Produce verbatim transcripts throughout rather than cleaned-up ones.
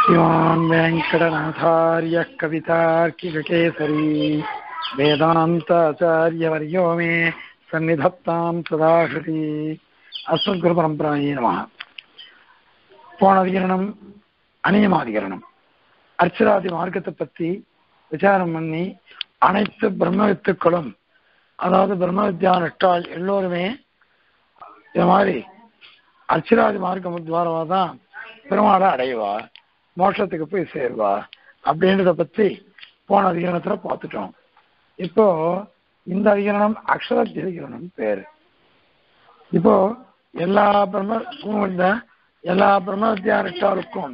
श्रीमान् वेङ्कटनाथार्यः कवितार्किककेसरी वेदान्ताचार्यवर्यो मे सन्निधत्तां सदा हृदि अस्मद्गुरुपरम्परायै नमः. போன அதிகரணம் அநியமாதிகரணம். அர்ச்சராதி மார்க்கத்தை பற்றி விசாரம் பண்ணி அனைத்து பிரம்ம வித்துக்களும், அதாவது பிரம்ம வித்யா நட்டால் எல்லோருமே இது மாதிரி அர்ச்சராதி மார்க்கம் துவாரமாக தான் பெருமாளை அடைவா, மோட்சத்துக்கு போய் சேருவா அப்படின்றத பற்றி போன அதிகரணத்தில் பார்த்துட்டோம். இப்போ இந்த அதிகரணம் அக்ஷரத்திகரணம் பேரு. இப்போ எல்லா பிரம்ம எல்லா பிரம்ம வித்யா நட்டாளுக்கும்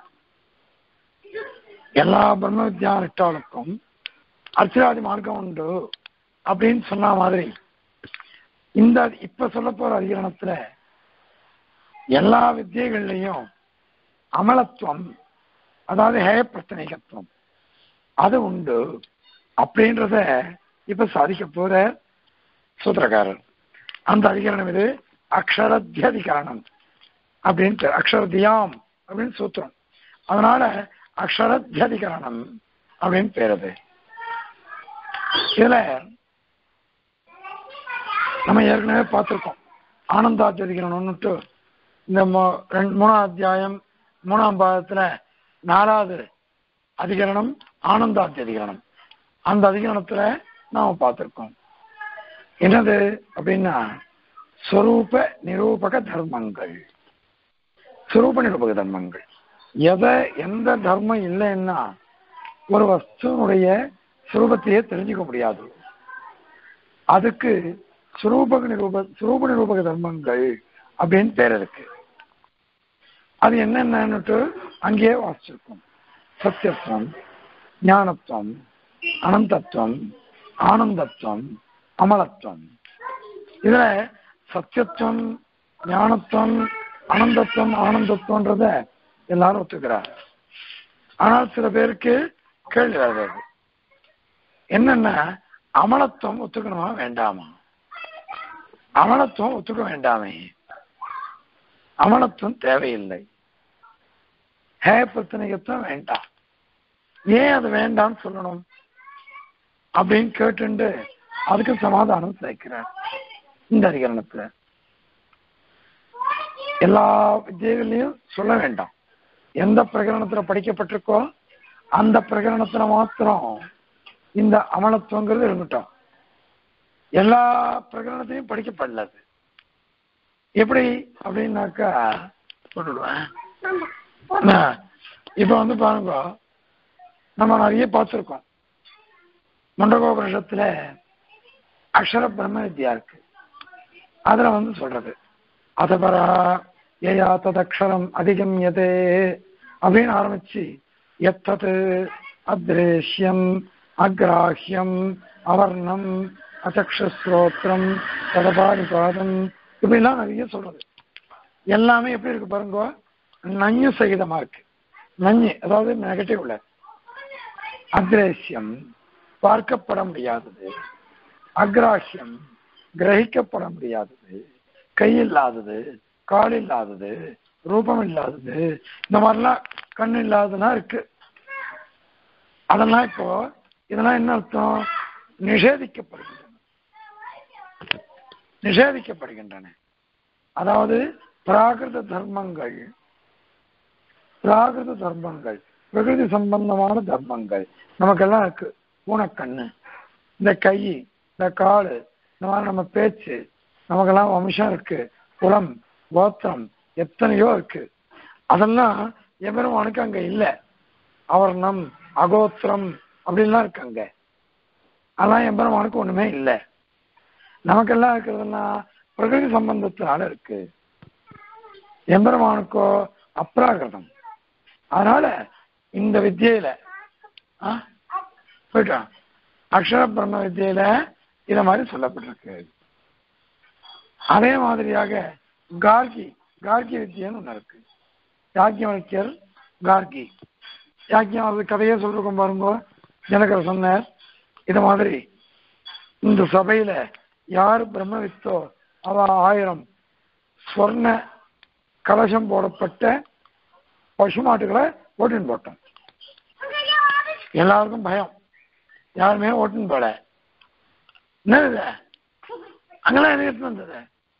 எல்லா பிரம்ம வித்யா நட்டாளுக்கும் அர்ச்சராதி மார்க்கம் உண்டு அப்படின்னு சொன்ன மாதிரி இந்த இப்ப சொல்ல போற அதிகரணத்துல எல்லா வித்தியகள்லையும் அமலத்துவம், அதாவது ஹேய பிரச்சனைகத்துவம் அது உண்டு அப்படின்றத இப்ப சாதிக்க போற சூத்திரக்காரர். அந்த அதிகரணம் இது அக்ஷரத்தியதிகரணம் அப்படின்னு, அக்ஷரத்தியாம் அப்படின்னு சூத்திரம். அதனால அக்ஷரத்தியதிகரணம் அப்படின்னு பேருது. இதுல நம்ம ஏற்கனவே பார்த்திருக்கோம் ஆனந்தாத்தியதிகரணம்னுட்டு. இந்த மூணாம் அத்தியாயம் மூணாம் பாகத்துல நாலாவது அதிகரணம் ஆனந்தாத்தியதிகரணம். அந்த அதிகரணத்துல நாம பார்த்திருக்கோம். என்னது அப்படின்னா ஸ்வரூப நிரூபக தர்மங்கள். ஸ்வரூப நிரூபக தர்மங்கள் எதை எந்த தர்மம் இல்லைன்னா ஒரு வஸ்துனுடைய சுரூபத்தையே தெரிஞ்சுக்க முடியாது. அதுக்கு சுரூபக நிரூப சுரூப நிரூபக தர்மங்கள் அப்படின்னு பேர் இருக்கு. அது என்னென்னட்டு அங்கேயே வாசிச்சிருக்கும். சத்தியத்துவம், ஞானத்துவம், அனந்தத்துவம், ஆனந்தத்துவம், அமலத்துவம். இதுல சத்தியத்துவம், ஞானத்துவம், அனந்தத்துவம், ஆனந்தத்துவன்றத எல்லாரும் ஒத்துக்கிறார். ஆனால் சில பேருக்கு கேள்வி வருது, என்னன்னா அமலத்துவம் ஒத்துக்கணுமா வேண்டாமா? அமலத்துவம் ஒத்துக்க வேண்டாமே, அமலத்துவம் தேவையில்லை, ஹே பிரச்சனைக்குத்தான் வேண்டாம், ஏன் அது வேண்டாம்னு சொல்லணும் அப்படின்னு கேட்டு அதுக்கு சமாதானம் சேர்க்கிறார் இந்த அதிகரணத்துல. எல்லா வித்தியகளையும் சொல்ல வேண்டாம், எந்த பிரகரணத்துல படிக்கப்பட்டிருக்கோ அந்த பிரகரணத்துல மாத்திரம் இந்த அமலத்துவங்கிறது இருக்கட்டும். எல்லா பிரகரணத்தையும் படிக்கப்படலாது. எப்படி அப்படின்னாக்கா சொல்லிடுவேன். இப்ப வந்து பாருங்க, நம்ம நிறைய பார்த்துருக்கோம். மண்டகோபனிஷத்துல அக்ஷர பிரம்ம வித்யா இருக்கு. அதுல வந்து சொல்றது அதபரா ஏயா ததக்ஷரம் அதிகம்யதே அப்படின்னு ஆரம்பிச்சு எத்தது அத்ரேஷ்யம் அக்ராஹ்யம் அவர்ணம் அச்சக்ஷஸ்ரோத்திரம் தடபாடிபாதம் இப்படிலாம் நிறைய சொல்றது. எல்லாமே எப்படி இருக்கு பாருங்க, நஞ்சு சகிதமா இருக்கு. நஞ்சு அதாவது நெகட்டிவ்ல. அக்ரேஷ்யம் பார்க்கப்பட முடியாதது, அக்ராஹ்யம் கிரகிக்கப்பட முடியாதது, கை இல்லாதது, கால் இல்லாதது, ரூபம் இல்லாதது, இந்த மாதிரிலாம் கண் இல்லாததுலாம் இருக்கு. அதெல்லாம் இப்போ இதெல்லாம் என்ன அர்த்தம்? நிஷேதிக்கப்படுகின்றன நிஷேதிக்கப்படுகின்றன அதாவது பிராகிருத தர்மங்கள், பிராகிருத தர்மங்கள் பிரகிருதி சம்பந்தமான தர்மங்கள் நமக்கெல்லாம் இருக்கு. பூனைக்கண்ணு, இந்த கை, இந்த காலு, இந்த மாதிரி நம்ம பேச்சு, நமக்கெல்லாம் வம்சம் இருக்கு, குலம், கோத்திரம் எத்தனையோ இருக்கு. அதெல்லாம் எவருமானுக்கு அங்க இல்லை. அவர்ணம், அகோத்திரம் அப்படின்லாம் இருக்கு அங்க. அதெல்லாம் எம்பெருமானுக்கு ஒண்ணுமே இல்லை. நமக்கெல்லாம் இருக்கிறதுனா பிரகிருதி சம்பந்தத்தினால இருக்கு. எம்பெருமானுக்கோ அப்ராகிருதம். அதனால இந்த வித்தியில போயிட்டான் அக்ஷர பிரம்ம வித்தியில இத மாதிரி சொல்லப்பட்டிருக்கு. அதே மாதிரியாக கார்கி கார்கி வித்தியன்னு ஒண்ணு இருக்கு. யாக்கியவல்யர் கார்கி யாக்கியம் கதையே சொல்லிருக்கோம் பாருங்க. ஜனகர் சொன்னார், இது மாதிரி இந்த சபையில யார் பிரம்மவித்தோ அவ ஆயிரம் ஸ்வர்ண கலசம் போடப்பட்ட பசு மாட்டுகளை ஓட்டின்னு போட்டோம். எல்லாருக்கும் பயம், யாருமே ஓட்டின்னு போல. என்னது அங்கெல்லாம் எனக்கு எடுத்து வந்தது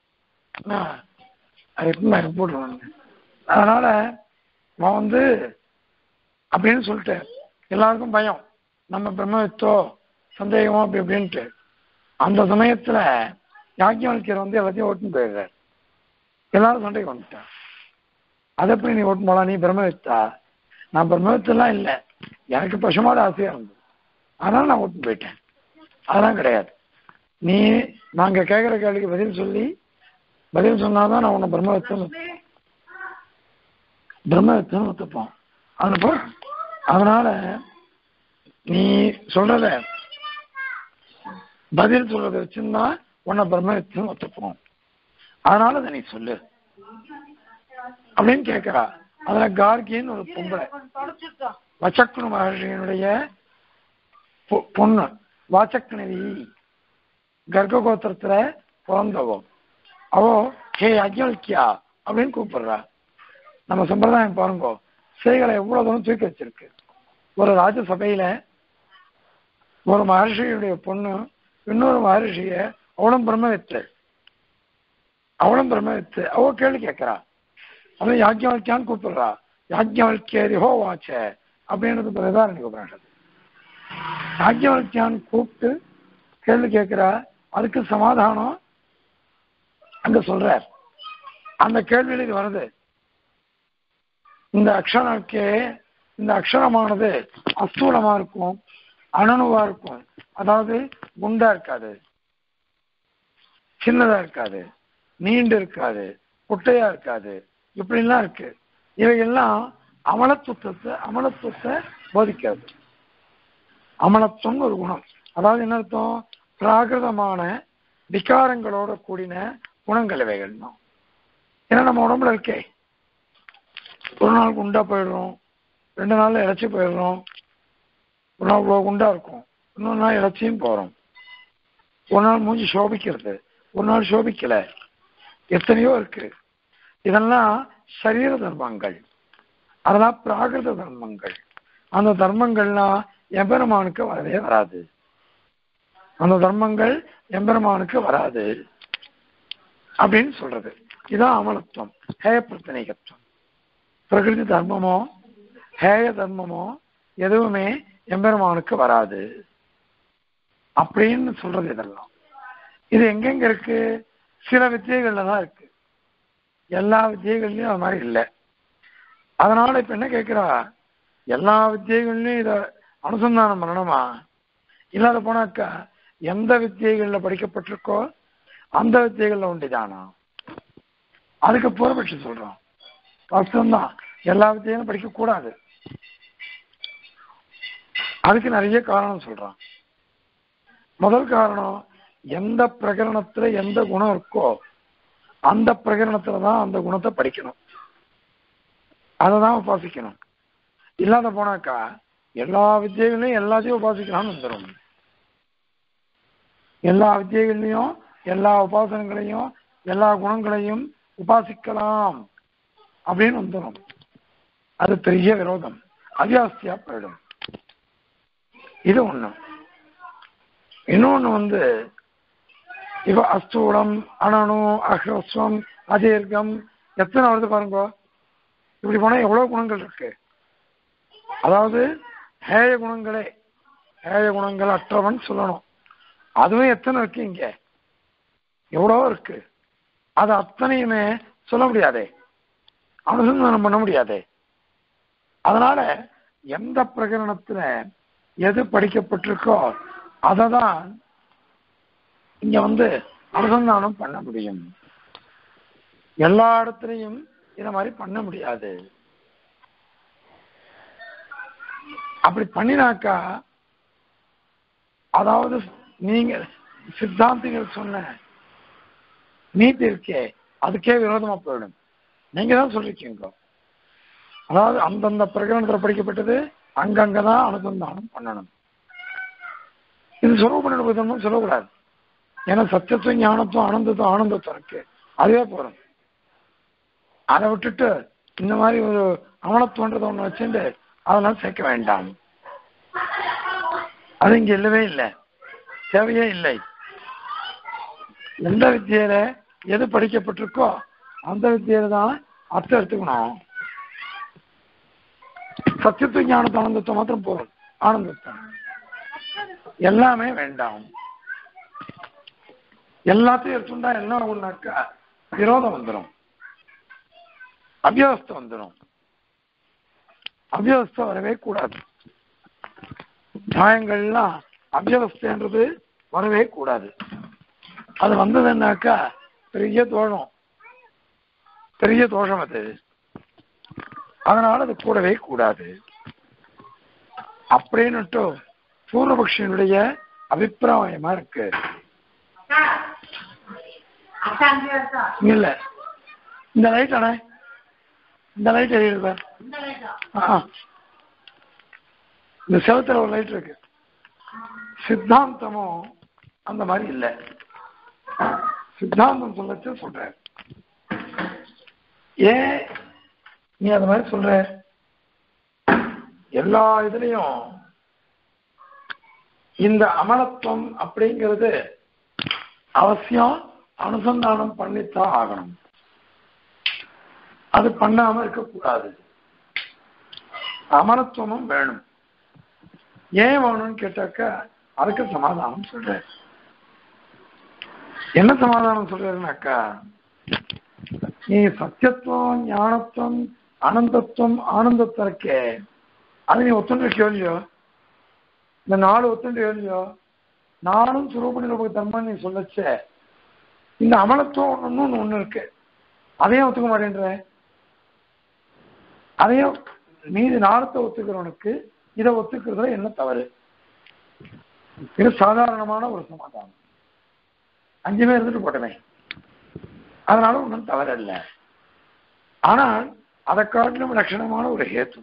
எடுத்து போட்டுருவாங்க. அதனால நான் வந்து அப்படின்னு சொல்லிட்டு எல்லாருக்கும் பயம், நம்ம பிரம்மவித்தோ சந்தேகமோ அப்படி அப்படின்ட்டு. அந்த சமயத்துல யாக்கியவல்யர் வந்து எல்லாத்தையும் ஓட்டுன்னு போயிடுறாரு. எல்லாரும் சண்டைக்கு வந்துட்டான். அதை எப்படி நீ ஓட்டு போலாம், நீ பிரம்மவித்தா? நான் பிரம்மவித்தெல்லாம் இல்லை, எனக்கு பசுமாடு ஆசையா இருந்தது, அதனால நான் ஓட்டு போயிட்டேன். அதெல்லாம் கிடையாது. நீ நாங்க கேட்கிற கேள்விக்கு பதில் சொல்லி பதில் சொன்னாதான் நான் உன்னை பிரம்மவித்தன் பிரம்மவித்தன் ஒத்துப்போம். அது அதனால நீ சொல்றத பதில் சொல்றதை வச்சுன்னா உன்னை பிரம்மவித்தன் ஒத்துப்போம். அதனால அதை நீ சொல்லு அப்படின்னு கேட்கிறா. அதுல கார்கின்னு ஒரு பொம்பளை, வச்சக்குனு மகர்ஷியினுடைய பொண்ணு, வாச்சக்னவி கர்க்க கோத்திரத்துல பிறந்தவோ. அவோ ஹே அக்ஞல்கியா அப்படின்னு கூப்பிடுறா. நம்ம சம்பிரதாயம் பாருங்கோ, சேகளை எவ்வளவு தூரம் தூக்கி வச்சிருக்கு. ஒரு ராஜசபையில ஒரு மகர்ஷியுடைய பொண்ணு இன்னொரு மகர்ஷிய அவளும் பிரம்மவித்து அவளும் பிரம்மவித்து அவ கேள்வி கேட்கிறா. அவன் யாக்ஞவல்கியான்னு கூப்பிடுறா. யாக்ஞவல்கியரி ஹோ வாச்ச அப்படின்றது பிரதாரணி உபநிஷத்து. யாக்ஞவல்கியான்னு கூப்பிட்டு கேள்வி கேட்கிறா. அதுக்கு சமாதானம் அங்க சொல்றார். அந்த கேள்வியில இது வருது, இந்த அக்ஷரக்கே இந்த அக்ஷரமானது அஸ்தூலமா இருக்கும், அணனுவா இருக்கும். அதாவது குண்டா இருக்காது, சின்னதா இருக்காது, நீண்டு இருக்காது, குட்டையா இருக்காது, இப்படிலாம் இருக்கு. இவையெல்லாம் அமலத்துவத்தை அமலத்துவத்தை போதிக்கிறது. அமலத்துவம் ஒரு குணம். அதாவது என்ன அர்த்தம்? பிராகிருதமான விகாரங்களோட கூடின குணங்கள் இவைகள் தான். ஏன்னா நம்ம உடம்புல இருக்கே, ஒரு நாள் குண்டா போயிடுறோம், ரெண்டு நாள்ல இழைச்சி போயிடுறோம், ஒரு நாள் இவ்வளோ குண்டா இருக்கும், இன்னொரு நாள் இழைச்சியும் போறோம், ஒரு நாள் மூஞ்சி சோபிக்கிறது, ஒரு நாள் சோபிக்கல, எத்தனையோ இருக்கு. இதெல்லாம் சரீர தர்மங்கள், அதெல்லாம் பிராகிருத தர்மங்கள். அந்த தர்மங்கள்லாம் எம்பெருமானுக்கு வரவே வராது. அந்த தர்மங்கள் எம்பெருமானுக்கு வராது அப்படின்னு சொல்றது. இதான் அமலத்துவம், ஹேய பிரத்தனிகத்துவம். பிரகிருதி தர்மமோ ஹேய தர்மமோ எதுவுமே எம்பெருமானுக்கு வராது அப்படின்னு சொல்றது. இதெல்லாம் இது எங்கெங்க இருக்கு? சில வித்தியைகள்ல தான் இருக்கு, எல்லா வித்தியைகள்லயும் அது மாதிரி இல்லை. அதனால இப்ப என்ன கேட்கிறா, எல்லா வித்தியைகள்லயும் இதை அனுசந்தானம் பண்ணணுமா? இல்லாத போனாக்கா எந்த வித்தியைகள்ல படிக்கப்பட்டிருக்கோ அந்த வித்தியைகள்ல உண்டுதானா? அதுக்கு பூர்வபட்சி சொல்றோம், வாஸ்தவம்தான், எல்லா வித்தியைகளும் படிக்க கூடாது. அதுக்கு நிறைய காரணம் சொல்றான். முதல் காரணம், எந்த பிரகரணத்துல எந்த குணம் இருக்கோ அந்த பிரகரணத்துலதான் அந்த குணத்தை படிக்கணும், அதை தான் உபாசிக்கணும். இல்லாத போனாக்கா எல்லா வித்தியைகளையும் எல்லாத்தையும் உபாசிக்கலாம்னு வந்துடும். எல்லா வித்தியைகளையும் எல்லா உபாசனங்களையும் எல்லா குணங்களையும் உபாசிக்கலாம் அப்படின்னு வந்துடும். அது பெரிய விரோதம், அவியாஸ்தியா போயிடும். இது ஒண்ணு. இன்னொன்னு வந்து இப்ப அஸ்தூலம், அணனு, அஹ்ரஸ்வம், அதீர்க்கம், எத்தனை வருது பாருங்க. இப்படி போனா எவ்வளவு குணங்கள் இருக்கு. அதாவது ஹேய குணங்களே, ஹேய குணங்கள் அற்றவன் சொல்லணும். அதுவும் எத்தனை இருக்கு, இங்க எவ்வளவோ இருக்கு. அது அத்தனையுமே சொல்ல முடியாதே, அனுசந்தானம் பண்ண முடியாதே. அதனால எந்த பிரகரணத்துல எது படிக்கப்பட்டிருக்கோ அதை தான் இங்க வந்து அனுசந்தானம் பண்ண முடியும். எல்லா இடத்துலையும் இத மாதிரி பண்ண முடியாது. அப்படி பண்ணினாக்கா, அதாவது நீங்க சித்தாந்திகள் சொன்ன நீதி இருக்கே அதுக்கே விரோதமா போயிடும். நீங்க தான் சொல்லிருக்கீங்க, அதாவது அந்தந்த பிரகரணத்துல படிக்கப்பட்டது அங்கங்கதான் அனுசந்தானம் பண்ணணும். இது சொரூப நிரூபணம் சொல்லக்கூடாது. ஏன்னா சத்தியத்துவம், ஞானத்துவம், ஆனந்தத்துவம் ஆனந்தத்துவம் இருக்கு, அதுவே போறோம். அதை விட்டுட்டு இந்த மாதிரி ஒரு அமலத்துவன்றதை ஒண்ணு வச்சுட்டு அதெல்லாம் சேர்க்க வேண்டாம். அது இங்க இல்லவே இல்லை, தேவையே இல்லை. எந்த வித்தியில எது படிக்கப்பட்டிருக்கோ அந்த வித்தியில தான் அர்த்தம் எடுத்துக்கணும். சத்தியத்துவ ஞானத்தை ஆனந்தத்தை மாத்திரம் போதும். ஆனந்தத்தை எல்லாமே வேண்டாம். எல்லாத்தையும் எடுத்துட்டா என்ன ஒண்ணாக்கா விரோதம் வந்துடும், அபியவஸ்தை வந்துடும். அபியவஸ்தை வரவே கூடாது. நியாயங்கள்லாம் அபியவஸ்தைன்றது வரவே கூடாது. அது வந்ததுன்னாக்கா பெரிய தோஷம், பெரிய தோஷம் அது. அதனால அது கூடவே கூடாது அப்படின்னுட்டு பூர்வபக்ஷனுடைய அபிப்பிராயமா இருக்கு. இல்ல இந்த லைட் அண்ணா, இந்த லைட் எரியுது. இந்த செவத்துல ஒரு லைட் இருக்கு. சித்தாந்தமும் அந்த மாதிரி இல்லை. சித்தாந்தம் சொல்லச்சு சொல்ற, ஏன் நீ அந்த மாதிரி சொல்ற? எல்லா இதுலயும் இந்த அமலத்துவம் அப்படிங்கிறது அவசியம் அனுசந்தானம் பண்ணித்தான் ஆகணும். அது பண்ணாம இருக்கக்கூடாது. அமலத்துவமும் வேணும். ஏன் வேணும்னு கேட்டாக்கா அதுக்கு சமாதானம் சொல்ற. என்ன சமாதானம் சொல்றதுனாக்கா, நீ சத்தியத்துவம் ஞானத்துவம் அனந்தத்துவம் ஆனந்தத்திற்கே அது நீ ஒத்துண்டு கேள்வியோ, இந்த நாலு ஒத்துண்டு கேள்வியோ, நானும் சுரூப நிரூபக தர்மம் நீ சொல்லச்ச இந்த அமலத்துவம் ஒண்ணு ஒண்ணு இருக்கு, அதையும் ஒத்துக்க மாட்டேன்ற. அதையும் மீதி நாளத்தை ஒத்துக்கிறவனுக்கு இதை ஒத்துக்கிறதுல என்ன தவறு? இது சாதாரணமான ஒரு சமாதானம். அஞ்சுமே இருந்துட்டு போட்டமே, அதனால ஒன்றும் தவறு இல்லை. ஆனால் அதை காட்டிலும் லட்சணமான ஒரு ஹேத்து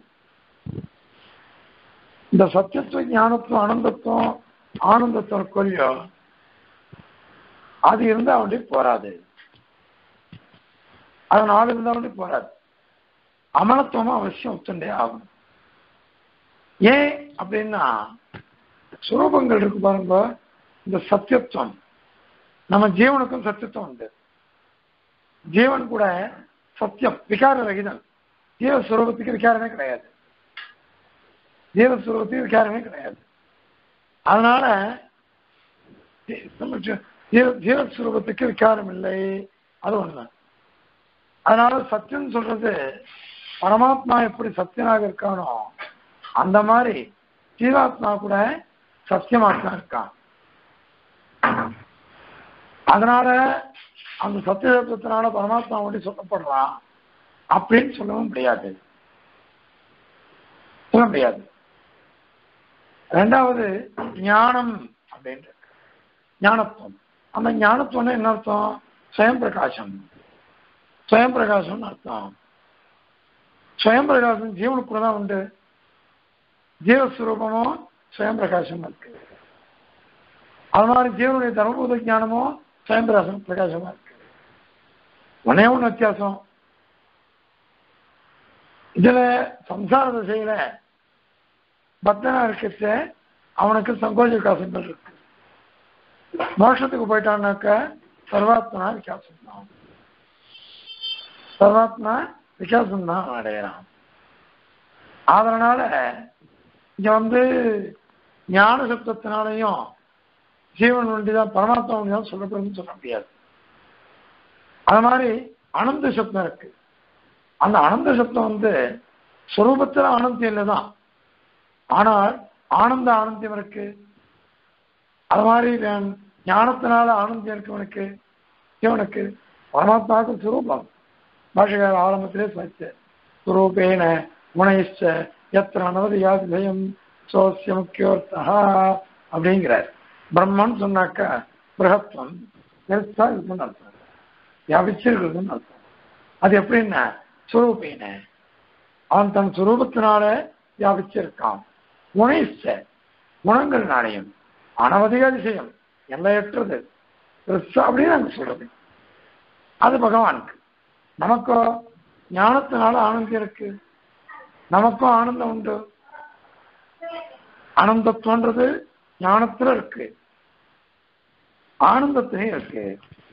இந்த சத்தியத்துவ ஞானத்துவம் அனந்தத்துவம் ஆனந்தத்துவம் கொல்லியோ அது இருந்தா அவனுடைய போராது. அதனால இருந்தா அவனுடைய போராது. அமலத்துவமும் அவசியம் ஒத்துண்டே ஆகும். ஏன் அப்படின்னா சுரூபங்கள் இருக்கு பாருங்க. இந்த சத்தியத்துவம் நம்ம ஜீவனுக்கும் சத்தியத்துவம் உண்டு. ஜீவன் கூட சத்தியம் விகார ரகிதம். ஜீவஸ்வரூபத்துக்கு விகாரமே கிடையாது. ஜீவஸ்வரூபத்துக்கு விகாரமே கிடையாது. அதனால ஜீவஸ்வரூபத்துக்கு விகாரம் இல்லை, அது ஒண்ணுதான். அதனால சத்தியம் சொல்றது பரமாத்மா எப்படி சத்தியனாக இருக்கானோ அந்த மாதிரி ஜீவாத்மா கூட சத்தியமாத்மா இருக்கான். அதனால அந்த சத்தியத்தினால பரமாத்மா ஒண்டி சொல்லப்படுறான் அப்படின்னு சொல்லவும் முடியாது, சொல்ல முடியாது. ரெண்டாவது ஞானம் அப்படின்ற ஞானத்துவம். அந்த ஞானத்துவம் என்ன அர்த்தம்? ஸ்வயம் பிரகாசம். ஸ்வயம் பிரகாசம்னு அர்த்தம். ஸ்வயம் பிரகாசம் ஜீவனுக்குள்ள தான் உண்டு. ஜீவஸ்வரூபமும் ஸ்வயம் பிரகாசம் இருக்கு. அது மாதிரி ஜீவனுடைய தர்மபூத ஞானமும் ஸ்வயம் பிரகாசம் பிரகாசமா இருக்கு. ஒன்னே ஒண்ணு வித்தியாசம். இதுல சம்சார திசையில பக்தனா இருக்கிற அவனுக்கு சங்கோஜ விகாசங்கள் இருக்கு. மோட்சத்துக்கு போயிட்டான்னாக்க சர்வாத்மனா விகாசம் தான். சர்வாத்மா விகாசம் தான் அடையலாம். அதனால இங்க வந்து ஞான சப்தத்தினாலையும் ஜீவன் ஒன்றிதான் பரமாத்மா ஒன்றிதான் சொல்லப்படுதுன்னு சொல்ல முடியாது. அது மாதிரி அனந்த சப்தம் இருக்கு. அந்த அனந்த சப்தம் வந்து சுரூபத்துல ஆனந்தம் இல்லைதான், ஆனால் ஆனந்த ஆனந்தம் இருக்கு. அது மாதிரி ஞானத்தினால ஆனந்தம் இருக்கவனுக்கு இவனுக்கு பரமாத்மாவுக்கு சுரூபம். பாஷகார ஆரம்பத்திலே சொல்லிச்சு, சுரூபேன குணயிச்ச எத்திர அனவதி யாதியம் சோசிய முக்கியோர்த்தா அப்படிங்கிறார். பிரம்மன் சொன்னாக்கா பிரகத்வம் பெருசா இருக்குன்னு அர்த்தம், வியாபிச்சிருக்குன்னு அர்த்தம். அது எப்படின்னா சுரூபேன அவன் தன் சுரூபத்தினால வியாபிச்சிருக்கான். குணயிச்ச குணங்கள்னாலையும் அனவதிக அதிசயம் எல்லையற்றது பெருசா அப்படின்னு நாங்க சொல்றது. அது பகவானுக்கு. நமக்கோ ஞானத்தினால ஆனந்தம் இருக்கு, நமக்கும் ஆனந்தம் உண்டு. ஆனந்தத்துவன்றது ஞானத்துல இருக்கு, ஆனந்தத்திலையும் இருக்கு.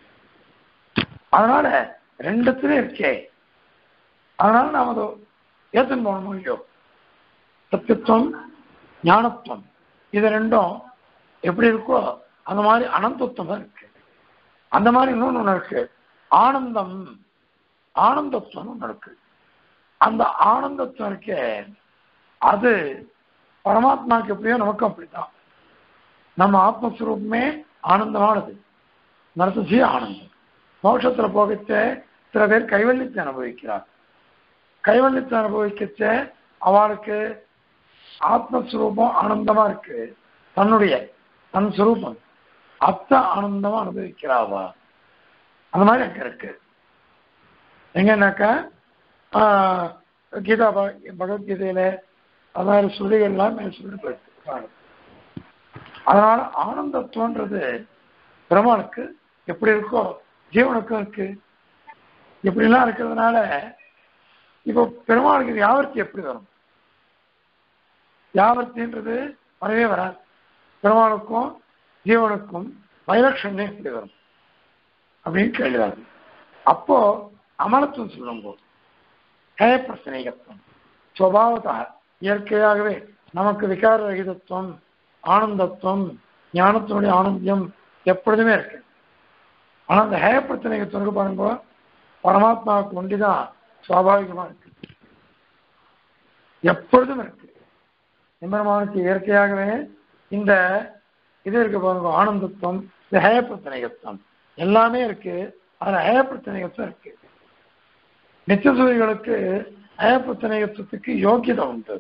அதனால ரெண்டுத்திலையும் இருக்கே. அதனால நாம் அதை ஏற்றுன்னு போகணும் இல்லையோ. சத்தியத்துவம் ஞானத்துவம் இது ரெண்டும் எப்படி இருக்கோ அந்த மாதிரி அனந்தத்துவம் இருக்கு. அந்த மாதிரி இன்னொன்று ஒன்று இருக்கு, ஆனந்தம். ஆனந்தத்துவம் ஒன்று இருக்கு. அந்த ஆனந்தத்துவம் இருக்க அது பரமாத்மாவுக்கு எப்படியோ நமக்கும் அப்படித்தான். நம்ம ஆத்மஸ்வரூபமே ஆனந்தமானது, நரசி ஆனந்தம். மோட்சத்துல போகச்ச சில பேர் கைவல்யத்தை அனுபவிக்கிறார். கைவல்யத்தை அனுபவிக்கச்ச அவளுக்கு ஆத்மஸ்வரூபம் ஆனந்தமா இருக்கு, தன்னுடைய தன் சுரூபம் அத்த ஆனந்தமா அனுபவிக்கிறாவா. அந்த மாதிரி அங்க இருக்கு. எங்கன்னாக்கா ஆஹ் கீதா பகவத்கீதையில அது மாதிரி ஸ்ருதிகள்லாம் மேல் சொல்லிட்டு போயிருக்கு. அதனால ஆனந்தத்துவன்றது பெருமாளுக்கு எப்படி இருக்கோ ஜீவனுக்கும் இருக்கு. இப்படிலாம் இருக்கிறதுனால இப்போ பெருமாளுக்கு வியாபர்த்தி எப்படி வரும்? வியாபர்த்தின்றது வரவே வராது. பெருமாளுக்கும் ஜீவனுக்கும் வைலட்சண்யம் எப்படி வரும் அப்படின்னு கேள்வியாது. அப்போ அமலத்துவம் சொல்லும் போது ஹே பிரசனைகத்துவம் சுபாவத்தாக இயற்கையாகவே நமக்கு விகார ரகிதத்துவம், ஆனந்தத்துவம், ஞானத்தினுடைய ஆனந்தியம் எப்பொழுதுமே இருக்கு. ஆனா அந்த ஹே பிரச்சனைகத்துவம் பாருங்க பரமாத்மாவுக்கு ஒண்டிதான் சுவாபாவிகமா இருக்கு, எப்பொழுதும் இருக்கு. நிம்மரமானுக்கு இயற்கையாகவே இந்த இது இருக்கு பாருங்க, ஆனந்தத்துவம், இந்த ஹய பிரச்சனைகத்துவம் எல்லாமே இருக்கு. அதுல ஹய பிரச்சனைகத்துவம் இருக்கு. நித்தியசூரிகளுக்கு ஹய பிரச்சனைகத்துவத்துக்கு யோக்கியதை உண்டு.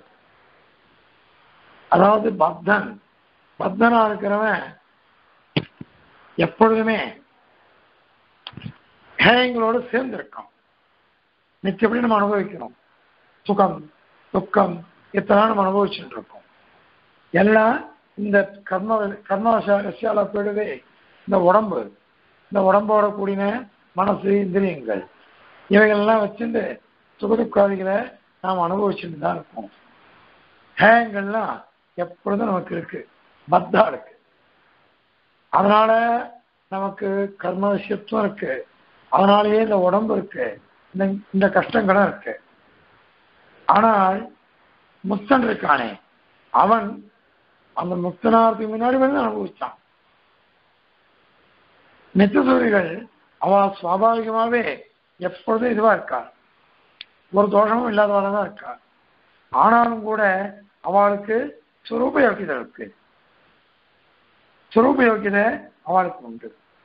அதாவது பக்தன் பக்தனா இருக்கிறவன் எப்பொழுதுமே ஹயங்களோடு சேர்ந்து இருக்கான். நிச்சயப்படி நம்ம அனுபவிக்கிறோம், சுகம் துக்கம் இத்தனை நம்ம அனுபவிச்சுட்டு இருக்கோம். எல்லாம் இந்த கர்ம கர்மவசால போயிடுவே. இந்த உடம்பு, இந்த உடம்போட கூடின மனசு, இந்திரியங்கள் இவைகள்லாம் வச்சுட்டு சுகதுக்காதிகளை நாம் அனுபவிச்சுட்டு தான் இருக்கோம். ஹேங்கள்லாம் எப்பொழுதும் நமக்கு இருக்கு, பத்தா இருக்கு. அதனால நமக்கு கர்ம விஷயத்துவம் இருக்கு. அதனாலேயே இந்த உடம்பு இருக்கு, இந்த இந்த கஷ்டங்களும் இருக்கு. ஆனால் முக்தன் இருக்கானே அவன் அந்த முக்தனாருக்கு முன்னாடி வந்து அனுபவிச்சான். நித்தியசூரிகள் அவ சுவாபாவிகமாவே எப்பொழுதும் இதுவா இருக்கா, ஒரு தோஷமும் இல்லாதவளா தான் இருக்கா. ஆனாலும் கூட அவளுக்கு சுரூப யோக்கியதை இருக்கு, சுரூப யோக்கியதை அவளுக்கு உண்டு.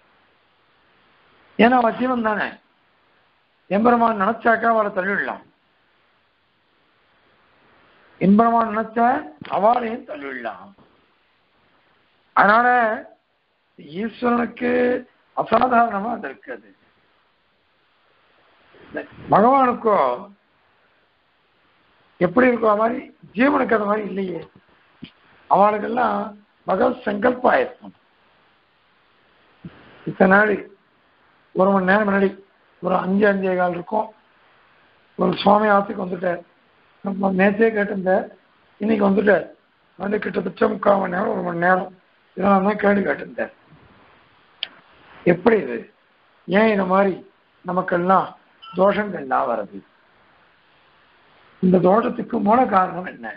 ஏன்னா அவள் ஜீவன் தானே. எம்பெருமான் நினைச்சாக்கா அவளை தள்ளிவிடலாம், எம்பெருமான் நினைச்சா அவளையும் தள்ளிவிடலாம். அதனால ஈஸ்வரனுக்கு அசாதாரணமா அது இருக்காது. பகவானுக்கோ எப்படி இருக்கோ அது மாதிரி ஜீவனுக்கு அது மாதிரி இல்லையே. அவளுக்கெல்லாம் பகவத் சங்கல்பாயிருக்கும். இத்தனை நாள் ஒரு மணி நேரம் முன்னாடி ஒரு அஞ்சு அஞ்சே கால் இருக்கும், ஒரு சுவாமி ஆத்துக்கு வந்துட்டார். நம்ம நேற்றே கேட்டிருந்தார், இன்னைக்கு வந்துட்டார். வந்து கிட்டத்தட்ட முக்கால் மணி நேரம் ஒரு மணி நேரம் இதெல்லாம் தான் கேள்வி கேட்டிருந்தார். எப்படி இது, ஏன் இந்த மாதிரி நமக்கெல்லாம் தோஷங்கள்லாம் வருது? இந்த தோஷத்துக்கு மூல காரணம் என்ன?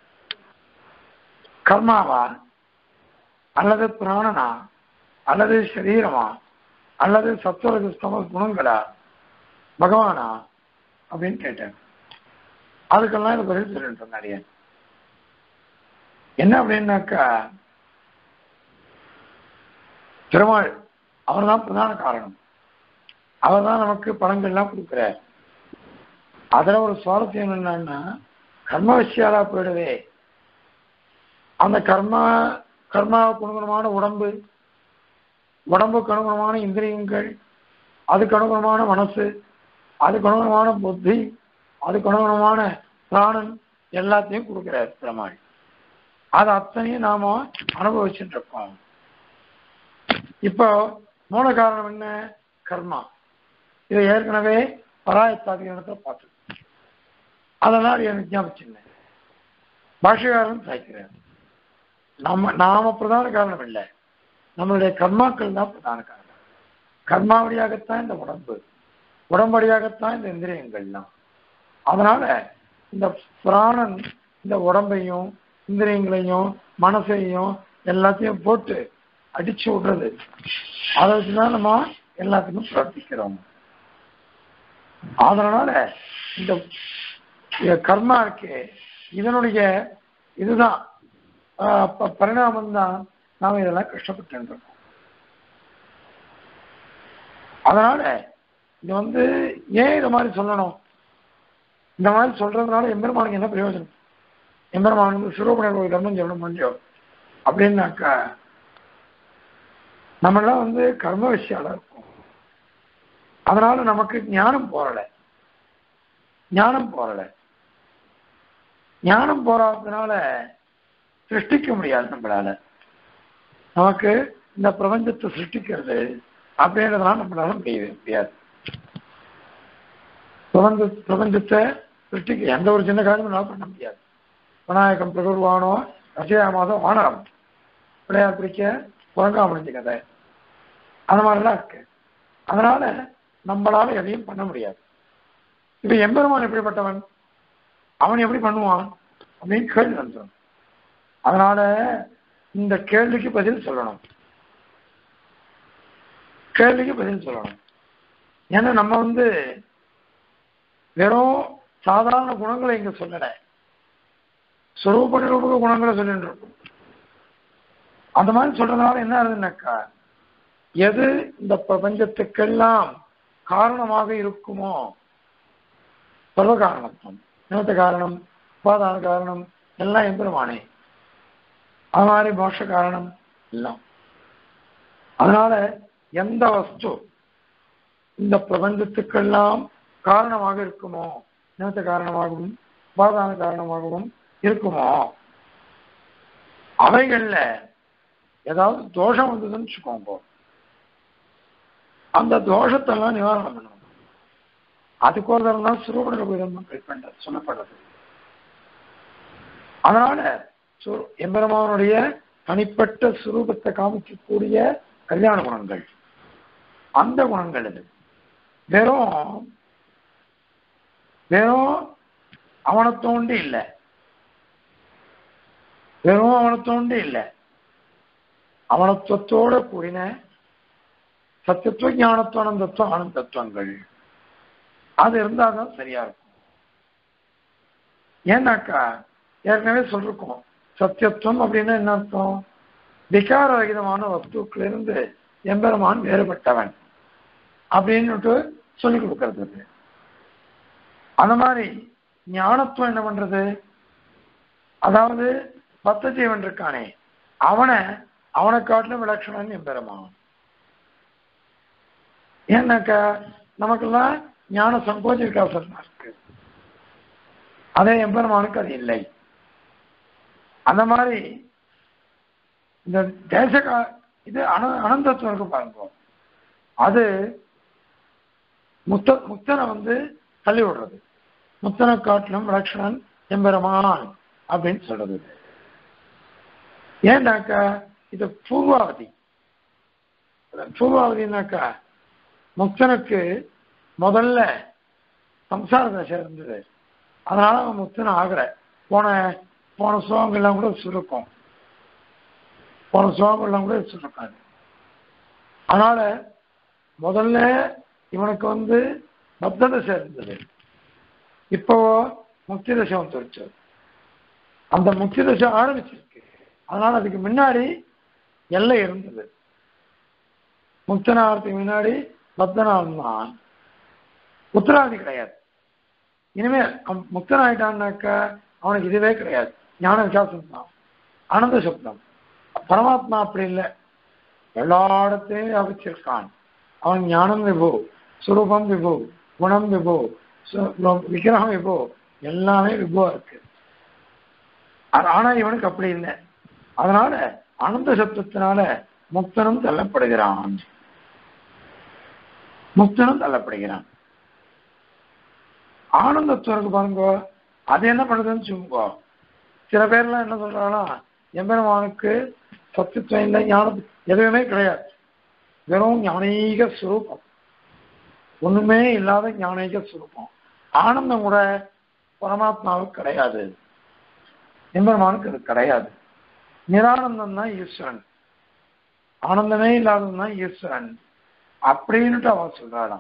கர்மாவா அல்லது பிராணனா அல்லது சரீரமா அல்லது சத்துவரஜஸ்தம குணங்களா பகவானா அப்படின்னு கேட்டேன். அதுக்கெல்லாம் இது பதில் சொல்லிட்டு நிறைய என்ன அப்படின்னாக்கா பெருமாள் அவர் தான் பிரதான காரணம். அவர் தான் நமக்கு பலங்கள்லாம் கொடுக்குறார். அதுல ஒரு சுவாரஸ்யம் என்னன்னா கர்ம விஷயாலா போயிடுவே. அந்த கர்மா கர்மாவுக்கு அனுகுணமான உடம்பு, உடம்புக்கு அனுகுணமான இந்திரியங்கள், அதுக்கு அனுகுணமான மனசு, அதுக்கு அனுகுணமான புத்தி, அதுக்கு அனுகுணமான பிராணன் எல்லாத்தையும் கொடுக்கிறார் பெருமாள். அது அத்தனையும் நாம அனுபவிச்சுட்டு இருக்கோம். இப்போ மூல காரணம் என்ன? கர்மா. இதை ஏற்கனவே பராயத்தாதிகாரத்தை பார்த்து அதெல்லாம் எனக்கு ஞாபகம் பாஷகாரன் சாய்க்கிறார். நம்ம நாம பிரதான காரணம் இல்லை, நம்மளுடைய கர்மாக்கள் தான் பிரதான காரணம். கர்மாவடியாகத்தான் இந்த உடம்பு, உடம்படியாகத்தான் இந்த இந்திரியங்கள்லாம். அதனால இந்த பிராணன் இந்த உடம்பையும் இந்திரியங்களையும் மனசையும் எல்லாத்தையும் போட்டு அடிச்சு விடுறது. அதை வச்சுதான் நம்ம எல்லாத்துக்கும் பிரவர்த்திக்கிறோம். அதனால இந்த கர்மா இருக்கு, இதனுடைய இதுதான் பரிணாமம் தான் நாம இதெல்லாம் கஷ்டப்பட்டு இருக்கோம். அதனால இது வந்து ஏன் இந்த மாதிரி சொல்லணும், இந்த மாதிரி சொல்றதுனால எம்பெருமானுக்கு என்ன பிரயோஜனம்? எம்பெருமானுக்கு சிரோபணர் ஒரு தர்மம் சொல்லணும் முடியும் அப்படின்னாக்கா நம்மளாம் வந்து கர்ம விஷயால இருக்கும். அதனால நமக்கு ஞானம் போறல ஞானம் போறல ஞானம் போறாததுனால சிருஷ்டிக்க முடியாது. நம்மளால நமக்கு இந்த பிரபஞ்சத்தை சிருஷ்டிக்கிறது அப்படின்றதுனால நம்மளால முடியவே முடியாது. பிரபஞ்ச பிரபஞ்சத்தை சிருஷ்டிக்க எந்த ஒரு சின்ன காரியமும் நம்மளால பண்ண முடியாது. விநாயகம் பிரகுர்வானோ ரஜயாமாதம் வானரம் விளையாட்டு பிடிக்க குரங்காமணிஞ்ச கதை அந்த மாதிரிலாம் இருக்கு. அதனால நம்மளால எதையும் பண்ண முடியாது. இப்ப எம்பெருமான் எப்படிப்பட்டவன், அவன் எப்படி பண்ணுவான் அப்படின்னு கேள்வி வந்துடும். அதனால இந்த கேள்விக்கு பதில் சொல்லணும், கேள்விக்கு பதில் சொல்லணும். ஏன்னா நம்ம வந்து வெறும் சாதாரண குணங்களை இங்க சொல்லலை, சொரூப நிரூபக குணங்களை சொல்லிட்டு இருக்கோம். அந்த மாதிரி சொல்றதுனால என்ன ஆகுதுன்னாக்கா, எது இந்த பிரபஞ்சத்துக்கெல்லாம் காரணமாக இருக்குமோ சர்வ காரணத்துவம், நிமித்த காரணம், உபாதான காரணம் எல்லாம் எம்பெருமானே. அது மாதிரி மோட்ச காரணம் எல்லாம். அதனால எந்த வஸ்து இந்த பிரபஞ்சத்துக்கெல்லாம் காரணமாக இருக்குமோ, நிமித்த காரணமாகவும் உபாதான காரணமாகவும் இருக்குமோ, அவைகள்ல ஏதாவது தோஷம் வந்ததுன்னு வச்சுக்கோங்க, அந்த தோஷத்தெல்லாம் நிவாரணம் பண்ணணும். அதுக்கோசரம் தான் சுரூபண பண்றது சொல்லப்படுறது. அதனால எம்பெருமானுடைய தனிப்பட்ட சுரூபத்தை காமிக்கக்கூடிய கல்யாண குணங்கள், அந்த குணங்கள் இது வெறும் வெறும் அவனத்தோண்டு இல்லை, வெறும் அவனத்தோண்டு இல்லை, அவனத்துவத்தோட கூடின சத்தியத்துவ ஞானத்துவ ஆனந்தத்துவ ஆனந்தத்துவங்கள் அது இருந்தாதான் சரியா இருக்கும். ஏன்னாக்கா ஏற்கனவே சொல்லிருக்கோம், சத்தியத்துவம் அப்படின்னா என்ன அர்த்தம்? விகார ரகிதமான வஸ்துக்களிலிருந்து எம்பெருமான் வேறுபட்டவன் அப்படின்னு சொல்லிக் கொடுக்கறது. அந்த மாதிரி ஞானத்துவம் என்ன பண்றது? அதாவது பத்த ஜீவன் இருக்கானே அவனை அவனை காட்டிலும் விலட்சணன் எம்பெருமான். ஏன்னாக்கா நமக்கெல்லாம் ஞான சங்கோஜ விகாசம் இருக்கு, அதே எம்பெருமானுக்கு அது இல்லை. அந்த மாதிரி இந்த தேச இது அன அனந்தத்துவம் இருக்கு பாருங்க, அது முத்த முத்தனை வந்து தள்ளி விடுறது. முத்தனை காட்டிலும் விலட்சணன் எம்பெருமான் அப்படின்னு சொல்றது. ஏன்னாக்கா இது பூர்வாவதி. பூர்வாவதினாக்கா முக்தனுக்கு முதல்ல சம்சார தசை இருந்தது, அதனால அவன் முக்தன் ஆகல. போன போன சுலோகங்கள்லாம் கூட சுருக்கும், போன சுலோகங்கள்லாம் கூட சுருக்காது. அதனால முதல்ல இவனுக்கு வந்து பத்த தசை இருந்தது, இப்போ முக்தி தசை வந்துருச்சு. அந்த முக்தி தசை ஆரம்பிச்சிருக்கு, அதனால அதுக்கு முன்னாடி எல்லை இருந்தது. முக்தனாகிறதுக்கு முன்னாடி பத்தனால்தான் உத்தராதி கிடையாது. இனிமேல் முக்தன் ஆயிட்டான்னாக்கா அவனுக்கு இதுவே கிடையாது, ஞான விசாசம் தான், ஆனந்த சப்தம். பரமாத்மா அப்படி இல்லை, எல்லா இடத்தையும் வியாபிச்சிருக்கான். அவன் ஞானம் விபோ, சுரூபம் விபோ, குணம் விபோ, விக்கிரகம் விபோ, எல்லாமே விபோ இருக்கு. ஆனா இவனுக்கு அப்படி இல்லை. அதனால ஆனந்த சப்தத்தினால முக்தனும் தள்ளப்படுகிறான், முக்தனும் தள்ளப்படுகிறான். ஆனந்தத்துவம் இருக்கு பாருங்க, அது என்ன பண்ணுதுன்னு சொல்லுங்க. சில பேர்லாம் என்ன சொல்றாங்கன்னா, எம்பெருமானுக்கு சத்துவம் இல்லை, ஞானம் எதுவுமே கிடையாது, வெறும் ஞானீக சுரூபம், ஒண்ணுமே இல்லாத ஞானீக சுரூபம். ஆனந்தம் கூட பரமாத்மாவுக்கு கிடையாது, எம்பெருமானுக்கு அது கிடையாது. நிரானந்தம் தான் ஈஸ்வரன், ஆனந்தமே இல்லாதது தான் ஈஸ்வரன் அப்படின்னுட்டு அவன் சொல்றாளாம்.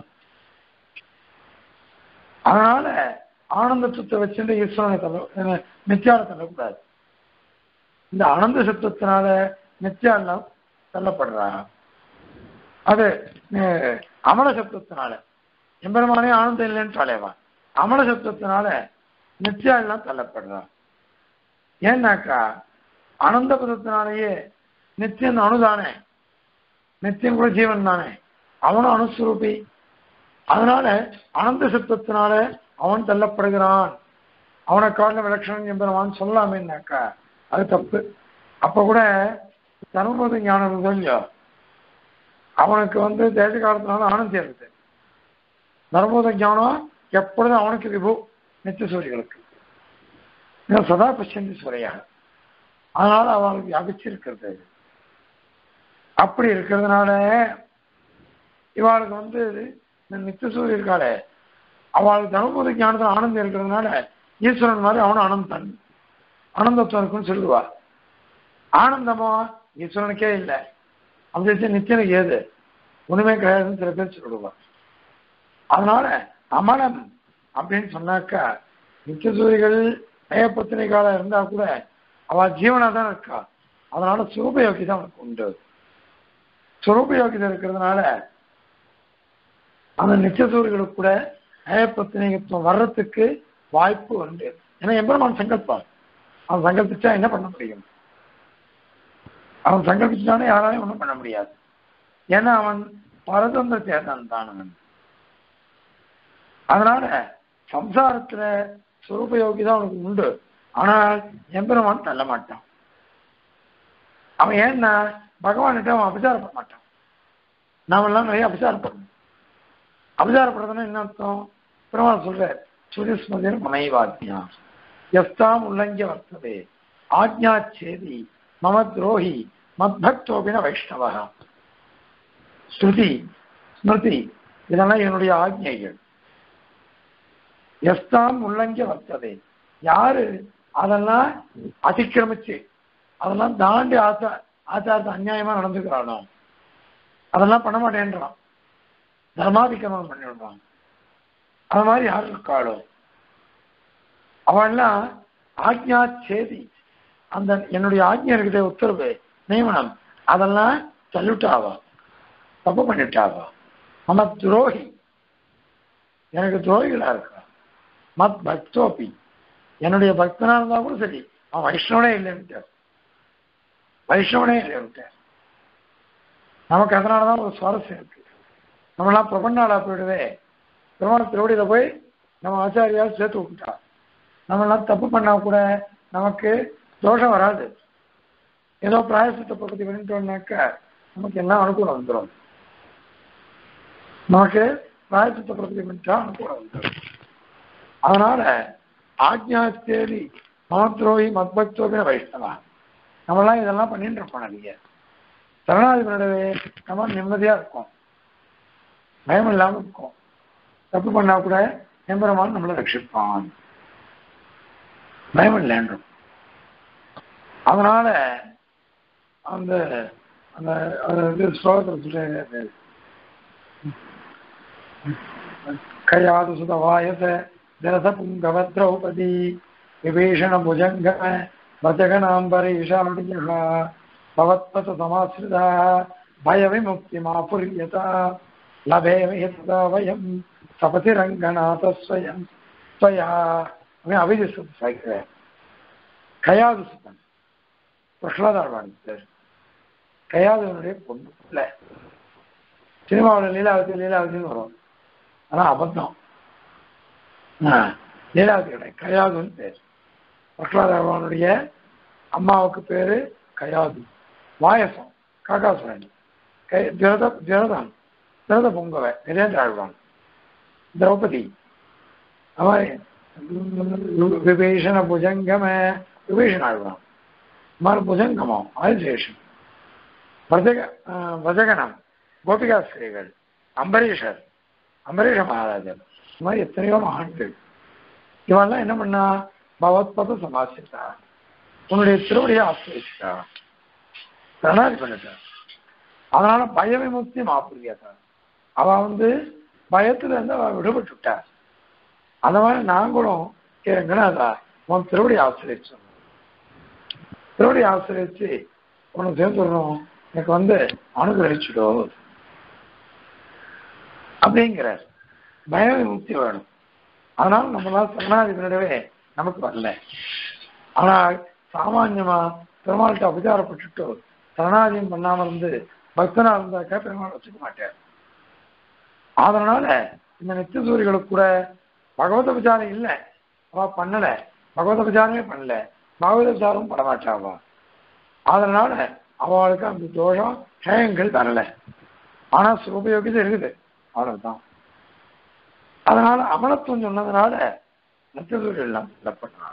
அதனால ஆனந்தத்துவத்தை வச்சுட்டு ஈஸ்வரனை தள்ள மித்தியால தள்ளக்கூடாது. இந்த ஆனந்த சத்துவத்தினால மித்தியாலாம் தள்ளப்படுறாங்க. அது அமல சத்துவத்தினால எம்பெருமானே ஆனந்தம் இல்லைன்னு தலைவான், அமல சத்துவத்தினால நித்தியா எல்லாம் தள்ளப்படுறான். ஏன்னாக்கா ஆனந்த பதத்தினாலேயே நித்தியன் அணுதானே, நித்தியம் கூட ஜீவன் தானே, அவனும் அணுஸ்வரூபி. அதனால ஆனந்த சத்துவத்தினால அவன் தள்ளப்படுகிறான், அவனை காரண விலட்சணம் எம்பெருமான் சொல்லாமேன்னாக்கா அது தப்பு. அப்ப கூட தர்மபோத ஞானம் இல்லையோ, அவனுக்கு வந்து தேச காலத்தினால ஆனந்தம் இருக்குது. தர்மபோத ஞானம் எப்பொழுதும் அவனுக்கு விபு, நித்திய சூரியர்களுக்கு சதா பச்சந்தி சூரையாக, அதனால அவனுக்கு வியாபிச்சிருக்கிறது. அப்படி இருக்கிறதுனால இவாளுக்கு வந்து நித்திய சூரிய இருக்காளே, அவளுக்கு தர்மபோத ஞானத்தில் ஆனந்தம் இருக்கிறதுனால ஈஸ்வரன் மாதிரி அவனும் ஆனந்தன் ஆனந்தத்துவம் இருக்குன்னு சொல்லுவா. ஆனந்தமோ ஈஸ்வரனுக்கே இல்லை, அப்படி நித்தியனுக்கு ஏது ஒண்ணுமே கிடையாதுன்னு சில பேர் சொல்லுவா. அதனால அமலம் அப்படின்னு சொன்னாக்கா நித்திய சூரிகள் நயப்பத்திரிகால இருந்தா கூட அவ ஜீவனா தான் இருக்கா. அதனால சுரூபயோகி தான் அவனுக்கு உண்டு. சுரூபயோகிதம் இருக்கிறதுனால அந்த நித்திய சூரிகளுக்கு கூட நயப்பத்திரிகத்துவம் வர்றதுக்கு வாய்ப்பு உண்டு. ஏன்னா எம்பெருமான் சங்கல்பம், அவன் சங்கல்பிச்சா என்ன பண்ண முடியும்? அவன் சங்கல்பிச்சானே யாராலையும் ஒன்றும் பண்ண முடியாது. ஏன்னா அவன் பரதந்திர தேர்தான் தான் அவன். அதனால சம்சாரத்துல சுரூபயோகி தான் அவனுக்கு உண்டு. ஆனால் எம்பெருமான் தள்ள மாட்டான். அவன் ஏன்னா பகவான்கிட்ட அவன் அபிசாரம் பண்ண மாட்டான். நாமெல்லாம் நிறைய அபிசாரம் பண்ணணும். அபிசாரப்படுறதுன்னா என்ன அர்த்தம்? பெருமாள் சொல்ற சுரிஸ்மதிர் மனைவாத்யா எஸ்தாம் உல்லங்கிய வர்த்ததே ஆக்ஞா சேதி மம துரோகி மத்பக்தோபின வைஷ்ணவா. ஸ்ருதி ஸ்மிருதி இதெல்லாம் என்னுடைய ஆக்ஞைகள். எஸ்தாம் உல்லங்கிய வர்த்ததே, யாரு அதெல்லாம் அதிக்கிரமிச்சு அதெல்லாம் தாண்டி ஆச்சா ஆச்சாரத்தை அநியாயமா நடந்துக்கிறானோ, அதெல்லாம் பண்ண மாட்டேன்றான், தர்மாதிக்கிரமம் பண்ணி விடுறான். அது மாதிரி யாரு இருக்காளோ அவெல்லாம் ஆக்ஞா சேதி, அந்த என்னுடைய ஆக்ஞை இருக்கிற உத்தரவு நியமனம் அதெல்லாம் தள்ளிட்டாவா, தப்பு பண்ணிட்டாவா. மம துரோகி, எனக்கு துரோகிகளா இருக்கா. மத் பக்தோபி, என்னுடைய பக்தனா இருந்தா கூட சரி அவன் வைஷ்ணவனே இல்லைன்ட்டார், வைஷ்ணவனே இல்லைன்ட்டார். நமக்கு அதனாலதான் ஒரு சுவாரஸ்யம் இருக்கு. நம்மளாம் பிரபன்னாளா போயிடுவே, பிரமாண திருவடியில போய் நம்ம ஆச்சாரியால் சேர்த்து விட்டுட்டா, நம்மளாம் தப்பு பண்ணா கூட நமக்கு தோஷம் வராது. ஏதோ பிராயசித்த பகுதி பண்ணிட்டோம்னாக்க நமக்கு எல்லாம் அனுகூலம் வந்துடும். நமக்கு பிராயசித்த பகுதி பண்ணிட்டா அனுகூலம் வந்துடும். அதனால ஆக்ஞா தேடி மமத்ரோகி மத்பக்தோபின வைஷ்ணவா, நம்மளாம் இதெல்லாம் பண்ணிட்டு இருப்போம். நிறைய சரணாதிபதியோடவே நம்ம நிம்மதியா இருக்கும், பயம் இல்லாம இருக்கும். தப்பு பண்ணா கூட எம்பெருமான் நம்மளை ரட்சிப்பான், பயம் இல்லைன்றோம். அதனால அந்த அந்த ஸ்லோகத்தில் சொல்ற கையாது சுதவாயச ஜலச புங்கவ திரௌபதி விபீஷண புஜங்க வஜகனாம்பரீஷாடியா பவத்பத சமாஸ்ரிதா பய விமுக்தி மாபுரியதா லபேமேதா வயம் சபதி ரங்கநாத ஸ்வயம் ஸ்வயா அபிஜிசம் சாய்க்கிறார். கையாது சுத்தன் பிரகலாதாழ்வான் பேர், கையாதவனுடைய பொண்ணு இல்லை. சினிமாவில் லீலாவதி லீலாவதினு வரும், அதான் அபத்தம். லீலாவதி கிடையாது, கையாதுன்னு பேர். பிரகலாதாழ்வானுடைய அம்மாவுக்கு பேரு கையாது, வாயசம் காக்காசுரன், கை ஜரத ஜரதான் ஜரத பொங்கவ நிரேந்திர ஆழ்வான், திரௌபதி அவன் விபீஷண புஜங்கம விபீஷண ஆழ்வான் மறு புஜங்கமம் ஆதிசேஷன் வஜக வஜகனம் கோபிகாஸ்திரிகள் அம்பரீஷர் அம்பரீஷ மகாராஜர் இந்த மாதிரி எத்தனையோ மகான்கள் இவெல்லாம் என்ன பண்ணா பகவத்பத சமாசித்தா உன்னுடைய திருவடியை ஆசிரியிச்சிட்டா பிரணாதி பண்ணிட்டா. அதனால பய விமுக்தி மாப்பிரியாதா அவ வந்து பயத்துல இருந்து அவ விடுபட்டுட்டா. அந்த மாதிரி நாங்களும் எங்கனாதா உன் திருவடி ஆசிரியச்சோம் திருவடி ஆசிரியச்சு உனக்கு சேர்ந்துடணும் எனக்கு வந்து அனுகிரகிச்சுடும் அப்படிங்கிறார். பய விமுக்தி வேணும். அதனால நம்மளால சரணாதிபதியிடவே நமக்கு வரல. ஆனால் சாமான்யமா பெருமாள்கிட்ட அபிச்சாரப்பட்டுட்டு சரணாதியம் பண்ணாம இருந்து பக்தனா இருந்தாக்கா பெருமாள் வச்சுக்க மாட்டார். அதனால இந்த நித்திய சூரிகளுக்கு கூட பகவத விசாரம் இல்லை, அவ பண்ணல, பகவத விசாரமே பண்ணல, பகவத விசாரம் படமாட்டாவா. அதனால அவளுக்கு அந்த தோஷம் ஹேயங்கள் தரல. ஆனா சுபயோகிதை இருக்குது அவ்வளவுதான். அதனால அமலத்துவம் சொன்னதுனால நித்திய சூரியல் எல்லாம் பண்ணாங்க.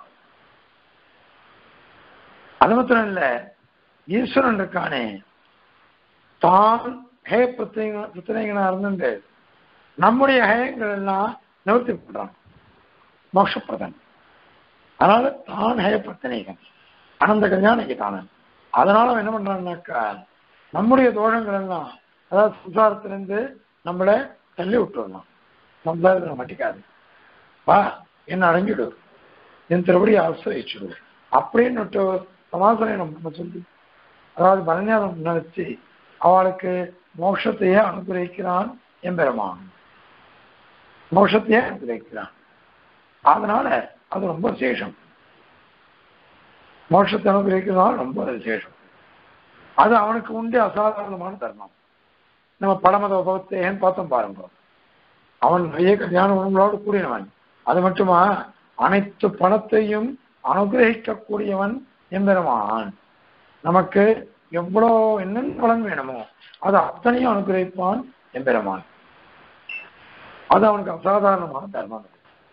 அது மாத்திரம் இல்ல, ஈஸ்வரன் இருக்கானே தான் ஹே பிரத்யேக பிரச்சனைகளா இருந்து நம்முடைய ஹயங்கள் எல்லாம் நிவர்த்தி பண்றான் மோட்சப்பிரதன். அதனால தான் ஹய பிரச்சனைகள் அனந்த கல்யாணிக்கு தானன். அதனால அவன் என்ன பண்றான்னாக்கா நம்முடைய தோஷங்கள் எல்லாம் அதாவது சுசாரத்திலிருந்து நம்மளை தள்ளி விட்டுடலாம். நம்மளால மாட்டிக்காது, வா என்ன அடங்கிடு, என் திருப்படி ஆசிரியிச்சுடு அப்படின்னு சமாசனை நம்ம சொல்லி அதாவது பரஞானம் நினைச்சு அவளுக்கு மோட்சத்தையே அனுகிரகிக்கிறான் எம்பெருமான், மோட்சத்தையே அனுகிரகிக்கிறான். அதனால அது ரொம்ப விசேஷம். மோட்சத்தை அனுகிரகிக்கிறதுனால ரொம்ப விசேஷம். அது அவனுக்கு உண்டு அசாதாரணமான தர்மம். நம்ம படமத உபவத்தையன்னு பார்த்தோம் பாருங்க. அவன் நிறைய கல்யாண உணவுகளோடு கூடியவன். அது மட்டுமா அனைத்து பணத்தையும் அனுகிரகிக்கக்கூடியவன் எம்பெருமான். நமக்கு எவ்வளோ என்னென்ன பலன் வேணுமோ அது அத்தனையும் அனுகிரகிப்பான் எம்பெருமான். அது அவனுக்கு அசாதாரணமான தர்மம்.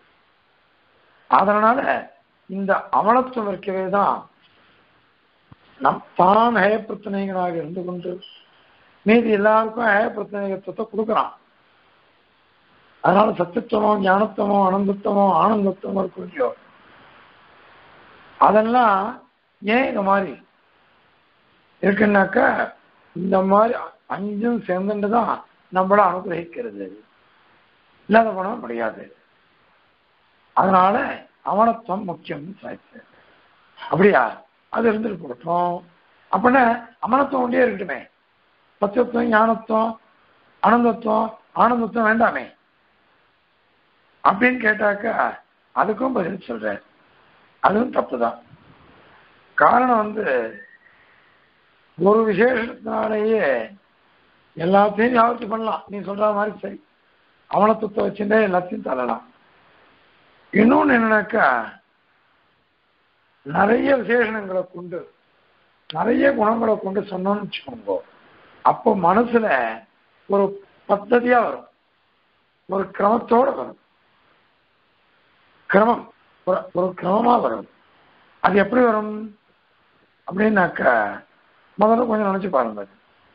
அதனால இந்த அமலத்துவம் இருக்கவே தான் நம் தான் ஹய பிரச்சனைகளாக இருந்து கொண்டு மீதி எல்லாருக்கும் ஹய பிரச்சனைகத்துவத்தை கொடுக்குறான். அதனால சத்தியத்துவமோ ஞானத்துவமோ அனந்தத்துவமோ ஆனந்தத்துவமோ இருக்கோ அதெல்லாம் ஏன் இந்த மாதிரி இருக்குன்னாக்கா இந்த மாதிரி அஞ்சும் சேர்ந்துட்டுதான் நம்மள அனுகிரகிக்கிறது, இல்லாத பண்ண முடியாது. அதனால அமலத்துவம் முக்கியம் சாய்ச்சு. அப்படியா அது இருந்துட்டு போட்டோம். அப்படின்னா அமலத்துவம் ஒன்றே இருக்கட்டுமே, சத்தியத்துவம் ஞானத்துவம் அனந்தத்துவம் ஆனந்தத்துவம் வேண்டாமே அப்படின்னு கேட்டாக்கா அதுக்கும் பதில் சொல்ற. அதுவும் தப்புதான். காரணம் வந்து ஒரு விசேஷத்தினாலேயே எல்லாத்தையும் ஞாபகத்து பண்ணலாம். நீ சொல்ற மாதிரி சரி, அமலத்துவத்தை வச்சுட்டே எல்லாத்தையும் தள்ளலாம். இன்னொன்னு என்னன்னாக்கா நிறைய விசேஷணங்களை கொண்டு நிறைய குணங்களை கொண்டு சொன்னோம்னு வச்சுக்கோங்க, அப்போ மனசுல ஒரு பத்ததியா வரும், ஒரு கிரமத்தோட வரும். கிரமம் ஒரு கிரமமா வரும். அது எப்படி வரும் அப்படின்னாக்கா முதல்ல கொஞ்சம் நினைச்சு பாருங்க.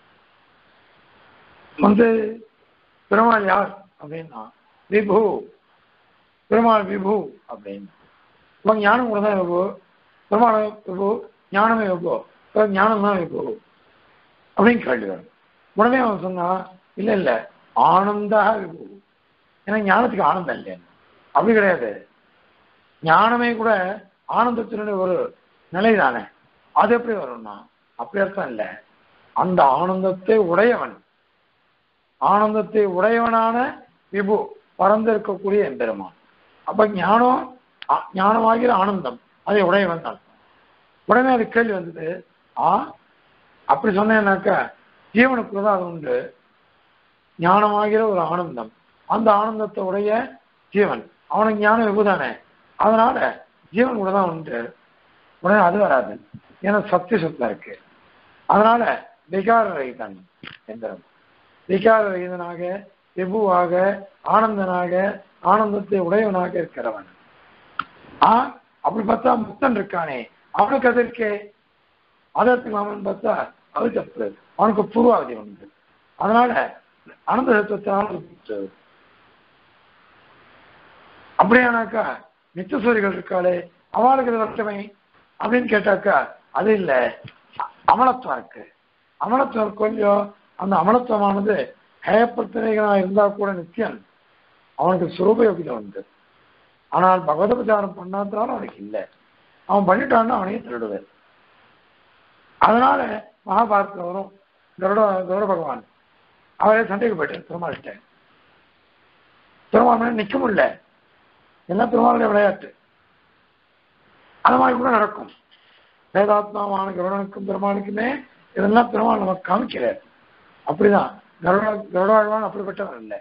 வந்து பெருமாள் யார் அப்படின்னா விபு, பெருமாள் விபு அப்படின்னு இவங்க ஞானம் கூட தான் விபு, பெருமாள் விபு, ஞானமே விபு, ஞானம் தான் விபு அப்படின்னு கேள்வி வரும். உடனே அவன் சொன்னா இல்லை இல்லை ஆனந்தா விபு, ஏன்னா ஞானத்துக்கு ஆனந்தம் இல்லை. அப்படி கிடையாது, ஞானமே கூட ஆனந்தத்தினுடைய ஒரு நிலை தானே. அது எப்படி வரும்னா அப்படி அர்த்தம் இல்லை, அந்த ஆனந்தத்தை உடையவன், ஆனந்தத்தை உடையவனான விபு பறந்து இருக்கக்கூடிய எம்பெருமான். அப்ப ஞானம் ஞானமாகிற ஆனந்தம் அதை உடையவன் தான். உடனே அது கேள்வி வந்தது, ஆ அப்படி சொன்னேன்னாக்கா ஜீவனுக்குள்ளதான் அது உண்டு, ஞானமாகிற ஒரு ஆனந்தம், அந்த ஆனந்தத்தை உடைய ஜீவன், அவனுக்கு ஞானம் விபுதானே, அதனால ஜீவன் கூட தான் உண்டு. உடனே அது வராது, ஏன்னா சத்திய சுத்தம் இருக்கு. அதனால விகார ரகிதன் எந்திரம், விகார ரகிதனாக விபுவாக ஆனந்தனாக ஆனந்தத்தை உடையவனாக இருக்கிறவன். ஆ அப்படி பார்த்தா முக்தன் இருக்கானே அவனுக்கு அது இருக்கே, அதற்கு அவன் பார்த்தா அது தப்பு, அவனுக்கு பூர்வாவதி உண்டு. அதனால அனந்த தத்துவத்தினால அப்படியானாக்கா நித்தியசூரிகள் இருக்காளே அவளுக்கு இது வருத்தமை அப்படின்னு கேட்டாக்கா அது இல்லை, அமலத்துவம் இருக்கு. அமலத்துவம் இருக்கும் இல்லையோ, அந்த அமலத்துவமானது ஹயப்பிரத்தனைகளாக இருந்தா கூட நித்தியன் அவனுக்கு சுரூப யோகிதை உண்டு. ஆனால் பகவதோபச்சாரம் பண்ணாதனால அவனுக்கு இல்லை, அவன் பண்ணிட்டான்னா அவனையும் திருடுவார். அதனால மகாபாரத்தில் வரும் கருட கருட பகவான் அவரே சண்டைக்கு போயிட்டார் பெருமாள்கிட்ட. பெருமாள் நிற்க முடியல, எல்லாம் பெருமாளுடைய விளையாட்டு. அது மாதிரி கூட நடக்கும். வேதாத்மாவான கருடனுக்கும் பெருமாளுக்குமே இதெல்லாம் பெருமாள் நமக்கு காமிக்கிறார். அப்படிதான் கருட கருடாழ்வான் அப்படிப்பட்டவன் இல்லை,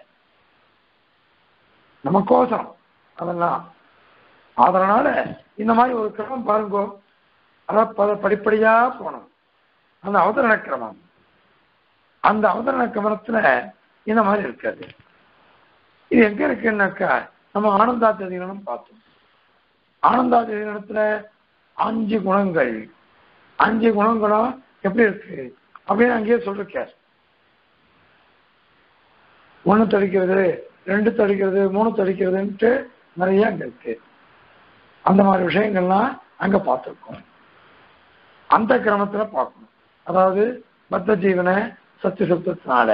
நமக்கோசரம் அதெல்லாம். அதனால இந்த மாதிரி ஒரு கிரமம் பாருங்கோ, அதான் படிப்படியா போனோம். அந்த அவதரண கிரமம், அந்த அவதரண கிரமத்துல இந்த மாதிரி இருக்காது. இது எங்க இருக்குன்னாக்கா நம்ம ஆனந்தாதிகரணம் பார்த்தோம். ஆனந்தாதிகரணத்துல அஞ்சு குணங்கள், அஞ்சு குணங்களும் எப்படி இருக்கு அப்படின்னு அங்கேயே சொல்லிருக்கார். ஒண்ணு தடிக்கிறது, ரெண்டு தடிக்கிறது, மூணு தடிக்கிறதுன்ட்டு நிறைய அங்க இருக்கு. அந்த மாதிரி விஷயங்கள்லாம் அங்க பார்த்துருக்கோம். அந்த கிரமத்துல பார்க்கணும். அதாவது பத்த ஜீவன சத்திய சப்தத்தினால,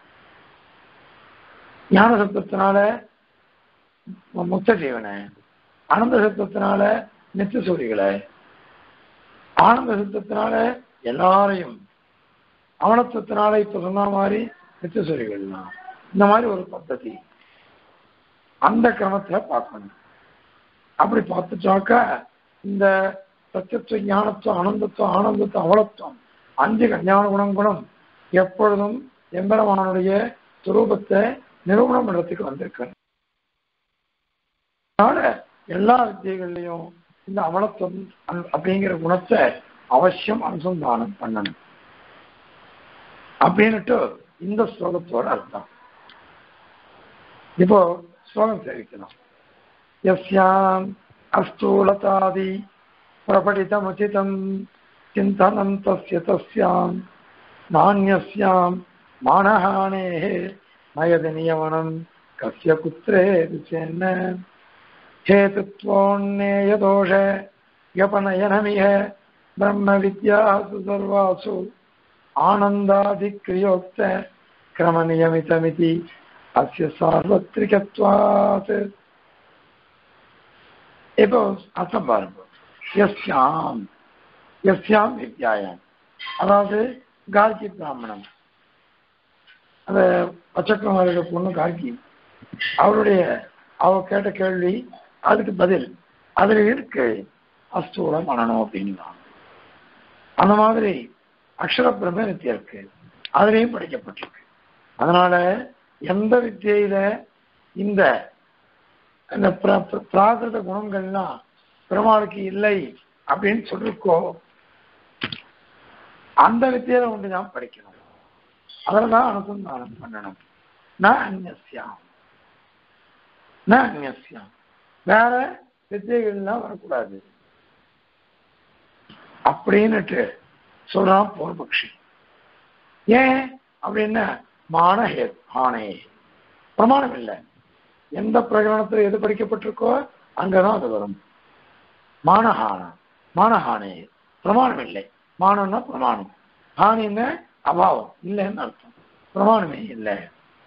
ஞான சப்தத்தினால முக்த ஜீவன, ஆனந்த சப்தத்தினால நித்திய சூரிகளை, ஆனந்த சப்தத்தினால எல்லாரையும், அவனத்துவத்தினால இப்ப சொன்ன மாதிரி நித்திய சூரிகள்லாம், இந்த மாதிரி ஒரு பద్ధதி அந்த கிரமத்துல பார்க்கணும். அப்படி பார்த்துட்டாக்கா இந்த சத்தியத்துவ ஞானத்துவம் ஆனந்தத்துவம் ஆனந்தத்துவம் அவலத்துவம் அஞ்சு ஞான குணங்களும் எப்பொழுதும் எம்பெருமானுடைய சுரூபத்தை நிரூபணம் பண்றதுக்கு வந்திருக்கு. அதனால எல்லா வித்தியகள்லையும் இந்த அமலத்துவம் அப்படிங்கிற குணத்தை அவசியம் அனுசந்தானம் பண்ணணும் அப்படின்னுட்டு இந்த ஸ்லோகத்தோட அர்த்தம். இப்போ ஸ்லோகம் தெரிவிக்கணும். யஸ்யாம் அஸ்தூலதாதி பிரபடிதமுசிதம் சிந்தனம் தஸ்ய தஸ்யாம் நான்யஸ்யாம் மானஹானேஹ நயதி நியமனம் கஸ்ய குத்ரே திசேன்ன ஹேதுத்வோன்னேய தோஷ யபநயனமிஹ பிரம்ம வித்யாசு சர்வாசு ஆனந்தாதிக்ரியோக்த கிரம நியமிதமிதி அஸ்ய சார்வத்ரிகத்வாத். இப்போ அர்த்தம் பாருங்க. யஸ்யாம் யஸ்யாம் வித்யாயாம், அதாவது கார்கி பிராமணம், அந்த பச்சக்கமாரோட பொண்ணு கார்கி, அவருடைய அவ கேட்ட கேள்வி அதுக்கு பதில் அதுல இருக்கு அஸ்தூல மனநம் அப்படின்னா. அந்த மாதிரி அக்ஷர பிரம்ம வித்தியா இருக்கு, அதுலேயும் படிக்கப்பட்டிருக்கு. அதனால எந்த வித்தியில இந்த பிராகிருத குணங்கள்லாம் பெருமாளுக்கு இல்லை அப்படின்னு சொல்லிருக்கோ அந்த வித்தியில ஒன்று தான் படிக்கணும். அதெல்லாம் அனுசந்தானம் பண்ணணும். நான் அந்நியம் நான் அந்நியம் வேற வித்தியகள்லாம் வரக்கூடாது அப்படின்னுட்டு சொல்றான் பூர்வபக்ஷி. ஏன் அப்படின்னா மானஹே ஆணை பிரமாணம் இல்லை. எந்த பிரகரணத்தில் எது படிக்கப்பட்டிருக்கோ அங்கதான் அது வரும். மானஹான மானஹானே பிரமாணம் இல்லை. மானம்னா பிரமாணம், ஹானின்னு அபாவம் இல்லைன்னு அர்த்தம். பிரமாணமே இல்லை.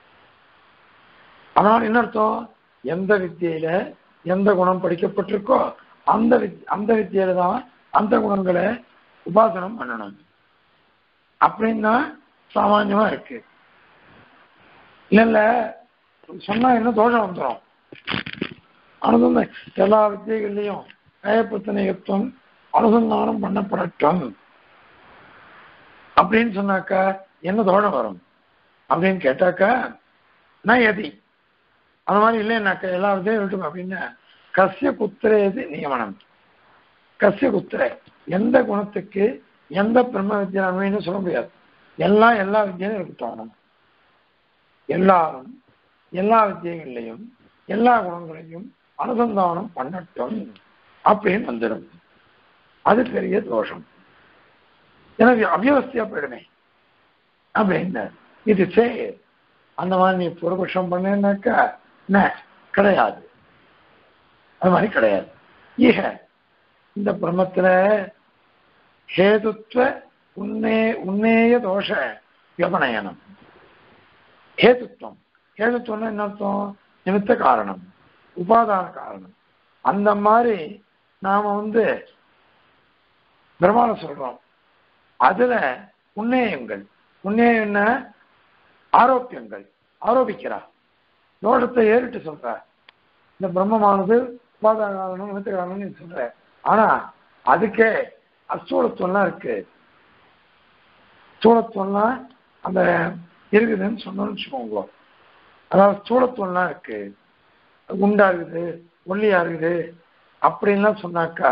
அதனால என்ன அர்த்தம்? எந்த வித்தியில எந்த குணம் படிக்கப்பட்டிருக்கோ அந்த வித் அந்த வித்தியில தான் அந்த குணங்களை உபாசனம் பண்ணணும் அப்படின்னா சாமான்யமா இருக்கு. இல்ல இல்ல சொன்னா என்ன தோஷம் வந்துடும். அனுசந்த எல்லா வித்தியகள்லையும் நயப்பிரத்தனையத்துவம் அனுசந்தானம் பண்ணப்படட்டும் அப்படின்னு சொன்னாக்கா என்ன தோஷம் வரும் அப்படின்னு கேட்டாக்கா நான் எதி அந்த மாதிரி இல்லைன்னாக்கா எல்லா வித்தியும் விட்டும் அப்படின்னா கசிய குத்திரேது நியமனம். கசிய குத்திரை எந்த குணத்துக்கு எந்த பிரம்ம வித்தியா அண்மைன்னு சொல்ல முடியாது. எல்லாம் எல்லா வித்தியும் இருக்கட்டும். எல்லாரும் எல்லா வித்தியங்களையும் எல்லா குணங்களையும் அனுசந்தானம் பண்ணட்டும் அப்படின்னு வந்துடும். அது பெரிய தோஷம். எனக்கு அவியவஸ்தையா போயிடுமே அப்படின்னு இது சே அந்த மாதிரி நீ பூர்வபக்ஷம் பண்ணேன்னாக்கா என்ன கிடையாது, அது மாதிரி கிடையாது. ஈக இந்த பிரம்மத்துல ஹேதுத்வ உன்னே உன்னேய தோஷ வியபனயனம். ஹேதுத்வம் ஹேதுத்வம்னா என்ன அர்த்தம்? நிமித்த காரணம், உபாதான காரணம். அந்த மாதிரி நாம வந்து பிரம்மாண்ட சொல்றோம். அதுல உன்னேயங்கள், உன்னேயம் என்ன? ஆரோக்கியங்கள், ஆரோபிக்கிறா, தோஷத்தை ஏறிட்டு சொல்ற. இந்த பிரம்மமானது உபாதான காரணம் நிமித்த காரணம்னு சொல்ற. ஆனா அதுக்கே அஸ்தூலத்துவம்லாம் இருக்கு. ஸ்தூலத்துவம்லாம் அந்த இருக்குதுன்னு சொன்னோம்னு வச்சுக்கோங்க. அதாவது ஸ்தூலத்துவம்லாம் இருக்கு, குண்டா இருக்குது, ஒல்லியா இருக்குது அப்படின்லாம் சொன்னாக்கா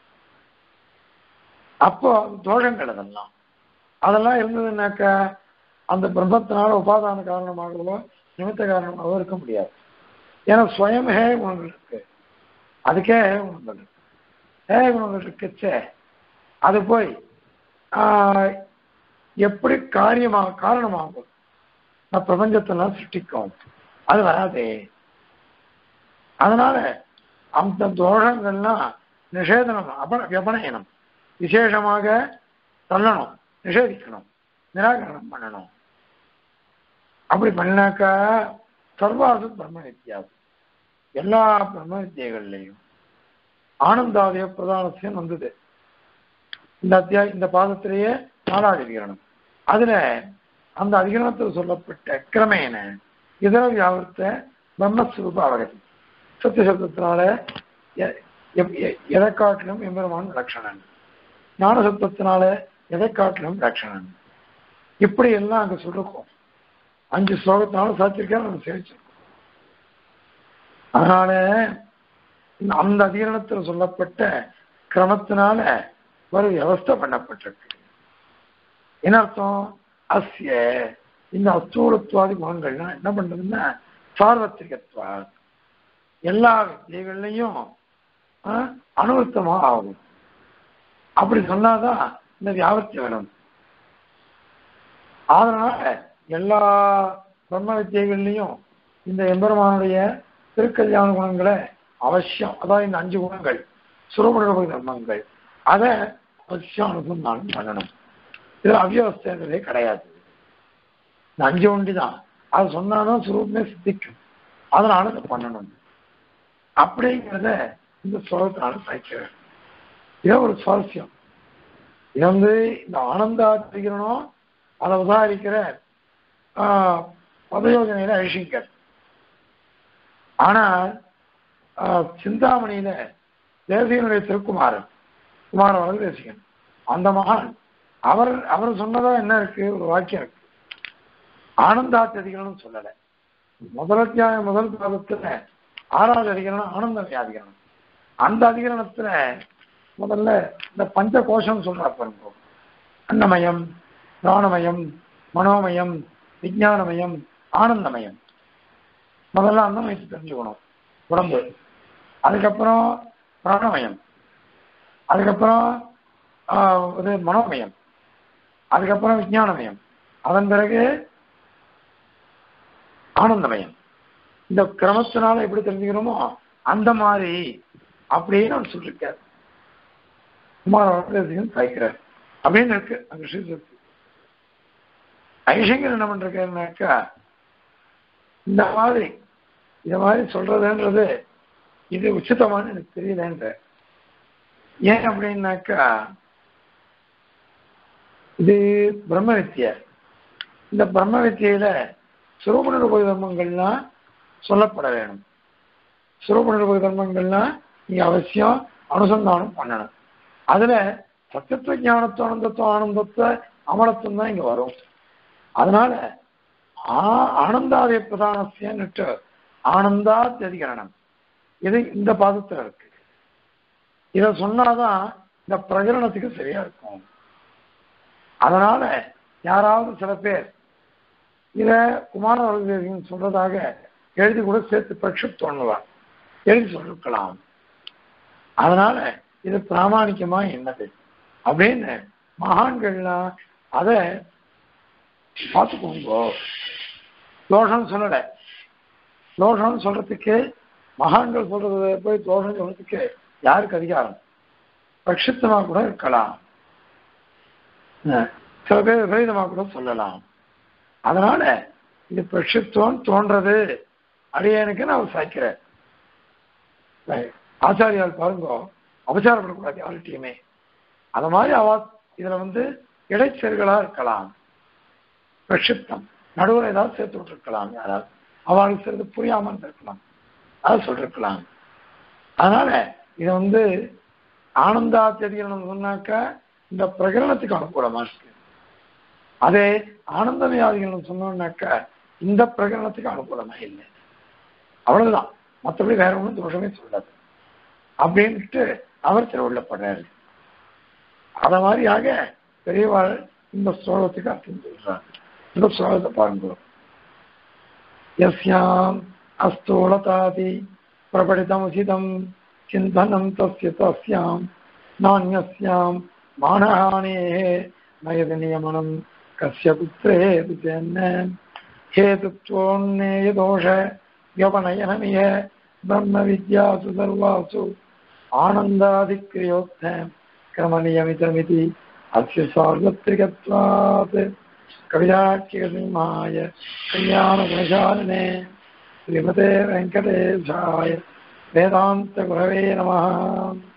அப்போ தோஷங்கள் அதெல்லாம் அதெல்லாம் இருந்ததுன்னாக்கா அந்த பிரம்மத்தினால உபாதான காரணமாகவோ நிமித்த காரணமாகவோ இருக்க முடியாது. ஏன்னா சுயம் ஹே குணங்கள் இருக்கு, அதுக்கே ஹே குணங்கள் இருக்கு. ஹே குணங்கள் இருக்குச்சே அது போய் எப்படி காரியமாக காரணமாகும் நான் பிரபஞ்சத்தெல்லாம் சிருஷ்டிக்கும், அது வராதே. அதனால அந்த தோஷங்கள்லாம் நிஷேதனம் அப வியபனயனம் விசேஷமாக தள்ளணும், நிஷேதிக்கணும், நிராகரணம் பண்ணணும். அப்படி பண்ணினாக்கா சர்வாசு பிரம்ம வித்தியாசம் எல்லா பிரம்ம வித்தியைகள்லையும் ஆனந்தாதய பிரதானத்தையும் வந்தது. இந்த அத்தியாய இந்த பாதத்திலேயே நாலாவது அதிகரணம். அதுல அந்த அதிகரணத்தில் சொல்லப்பட்ட கிரமேன இதர வியாபத்த பிரம்மஸ்வரூப அவகதி சத்தியசப்தத்தினால எதை காட்டிலும் எம்பெருமான் லட்சணன், ஞான சப்தத்தினால எதை காட்டிலும் லட்சணன், இப்படி எல்லாம் அங்க சொல்லிருக்கோம். அஞ்சு ஸ்லோகத்தினால சாத்திருக்கா நம்ம சேவிச்சிருக்கோம். அதனால அந்த அதிகரணத்தில் சொல்லப்பட்ட கிரமத்தினால ஒரு வியவஸ்தை பண்ணப்பட்டிருக்கு. என்ன அர்த்தம்? அஸ்ய இந்த அஸ்தூலத்துவாதி குணங்கள்லாம் என்ன பண்றதுன்னா சார்வத்திரிகத்துவா எல்லா வித்தியகள்லையும் அனுவர்த்தமா ஆகும். அப்படி சொன்னாதான் இந்த வியாபத்தி வரும். அதனால எல்லா பிரம்ம வித்தியகள்லையும் இந்த எம்பெருமானுடைய திருக்கல்யாண குணங்களை அவசியம், அதாவது இந்த அஞ்சு குணங்கள் சுரபுணர்வு தர்மங்கள் அதை அவசியம் அனுசந்தானம் பண்ணணும். இது அவ்யவஸ்தைகளே கிடையாது. இந்த அஞ்சு ஒண்டி தான், அது சொன்னாதான் சுரூபமே சித்திக்கும். அதனால அதை பண்ணணும் அப்படிங்கிறத இந்த ஸ்லோகத்தினால சாய்க்கிறேன். இதை ஒரு சுவாரஸ்யம். இது வந்து இந்த ஆனந்தாதிகரணம் அதை உதாரிக்கிற பதயோஜனையில அழிஷிங்கர். ஆனால் சிந்தாமணியில தேசிகனுடைய திருக்குமாரன் குமார வரது தேசிகன் அந்த மகான் அவர் அவர் சொன்னதா என்ன இருக்கு? ஒரு வாக்கியம் இருக்கு, ஆனந்தாத்தியதிகரணம் சொல்லலை. முதல் அத்தியாயம் முதல் பாதத்துல ஆறாவது அதிகரணம் ஆனந்த வியாதிகரணம். அந்த அதிகரணத்துல முதல்ல இந்த பஞ்ச கோஷம் சொல்றா பாருங்க, அன்னமயம், பிராணமயம், மனோமயம், விஞ்ஞானமயம், ஆனந்தமயம். முதல்ல அன்னமயத்தை தெரிஞ்சுக்கணும் உடம்பு, அதுக்கப்புறம் பிராணமயம், அதுக்கப்புறம் இது மனோமயம், அதுக்கப்புறம் விஞ்ஞானமயம், அதன் பிறகு ஆனந்தமயம். இந்த கிரமத்தினால எப்படி தெரிஞ்சுக்கிறோமோ அந்த மாதிரி அப்படின்னு அவர் சொல்லியிருக்காரு. குமாரன் சாய்க்கிறார் அப்படின்னு இருக்கு அந்த விஷயத்துக்கு. ஐஷங்கர் என்ன பண்றாருனாக்கா இந்த மாதிரி இந்த மாதிரி சொல்றதுன்றது இது உச்சிதமான எனக்கு தெரியலன்ற. ஏன் அப்படின்னாக்கா இது பிரம்ம வித்தியை. இந்த பிரம்ம வித்தியில சுரூபண தர்மங்கள்லாம் சொல்லப்பட வேணும். சுரூபண தர்மங்கள்லாம் நீங்க அவசியம் அனுசந்தானம் பண்ணணும். அதுல சத்தியத்துவ ஞானத்துவ ஆனந்தத்துவ ஆனந்தத்துவ அமலத்துவம் தான் இங்க வரும். அதனால ஆனந்தாதய பிரதானசியன்னுட்டு ஆனந்தாத்தியதிகரணம் இது இந்த பாதத்துல இருக்கு. இதை சொன்னாதான் இந்த பிரகரணத்துக்கு சரியா இருக்கும். அதனால யாராவது சில பேர் இத குமார சொல்றதாக எழுதி கூட சேர்த்து பிரக்ஷிப்தோன்னுவார் எழுதி சொல்லிருக்கலாம். அதனால இது பிராமணிக்கமா என்னது அப்படின்னு மகான்கள்லாம் அதை பார்த்துக்கோங்க. தோஷம் சொல்லல, தோஷம் சொல்றதுக்கு மகான்கள் சொல்றது போய் தோஷம் சொல்றதுக்கு யாருக்கு அதிகாரம்? பிரக்ஷிப்தமா கூட இருக்கலாம், சில பேர் விபரீதமா கூட சொல்லலாம். அதனால இது பிரக்ஷிப்தம் தோன்றது அடியனுக்கு நான் சாய்க்கிறேன். ஆச்சாரியால் பாருங்க, அபச்சாரப்படக்கூடாது யார்கிட்டையுமே. அது மாதிரி அவ இதுல வந்து இடைச்செருகளா இருக்கலாம், பிரக்ஷிப்தம் நடுவில் ஏதாவது சேர்த்து விட்டுருக்கலாம், யாராவது அவளுக்கு சேர்த்து புரியாம இருந்திருக்கலாம், அதை சொல்லிருக்கலாம். அதனால இதை வந்து ஆனந்தாத்தியதிகரணம் சொன்னாக்கா இந்த பிரகரணத்துக்கு அனுகூலமா இருக்கு. அதே ஆனந்தமயாதிகரணம் சொன்னோம்னாக்கா இந்த பிரகரணத்துக்கு அனுகூலமா இல்லை. அவ்வளவுதான், மற்றபடி வேற ஒன்றும் தோஷமே சொல்லாது அப்படின்ட்டு அவர் திருவள்ளப்படுறாரு. அத மாதிரியாக பெரியவாள் இந்த ஸ்லோகத்துக்கு அர்த்தம் சொல்றார். இந்த ஸ்லோகத்தை பாருங்க. யஸ்யாம் அஸ்தோலதாதி பிரபடிதமுசிதம் சிந்தனம் தஸ்ய தஸ்யாம் நான்யஸ்யாம் மானஹானேஹ நயத நியமனம் கஸ்ய புத்ரே விஜயன்ன ஹேதுத்வோன்னேய தோஷ யவனயனமிய பிரம்ம வித்யாசு சர்வாசு ஆனந்தாதிக்ரியோக்த கிரமநியமிதமிதி அஸ்ய சார்வத்ரிகத்வாத் கவிதாக்கியசிம்மாய கல்யாண குணசாலினே ஸ்ரீமதே வெங்கடேசாய வேதாந்த குரவே நமः.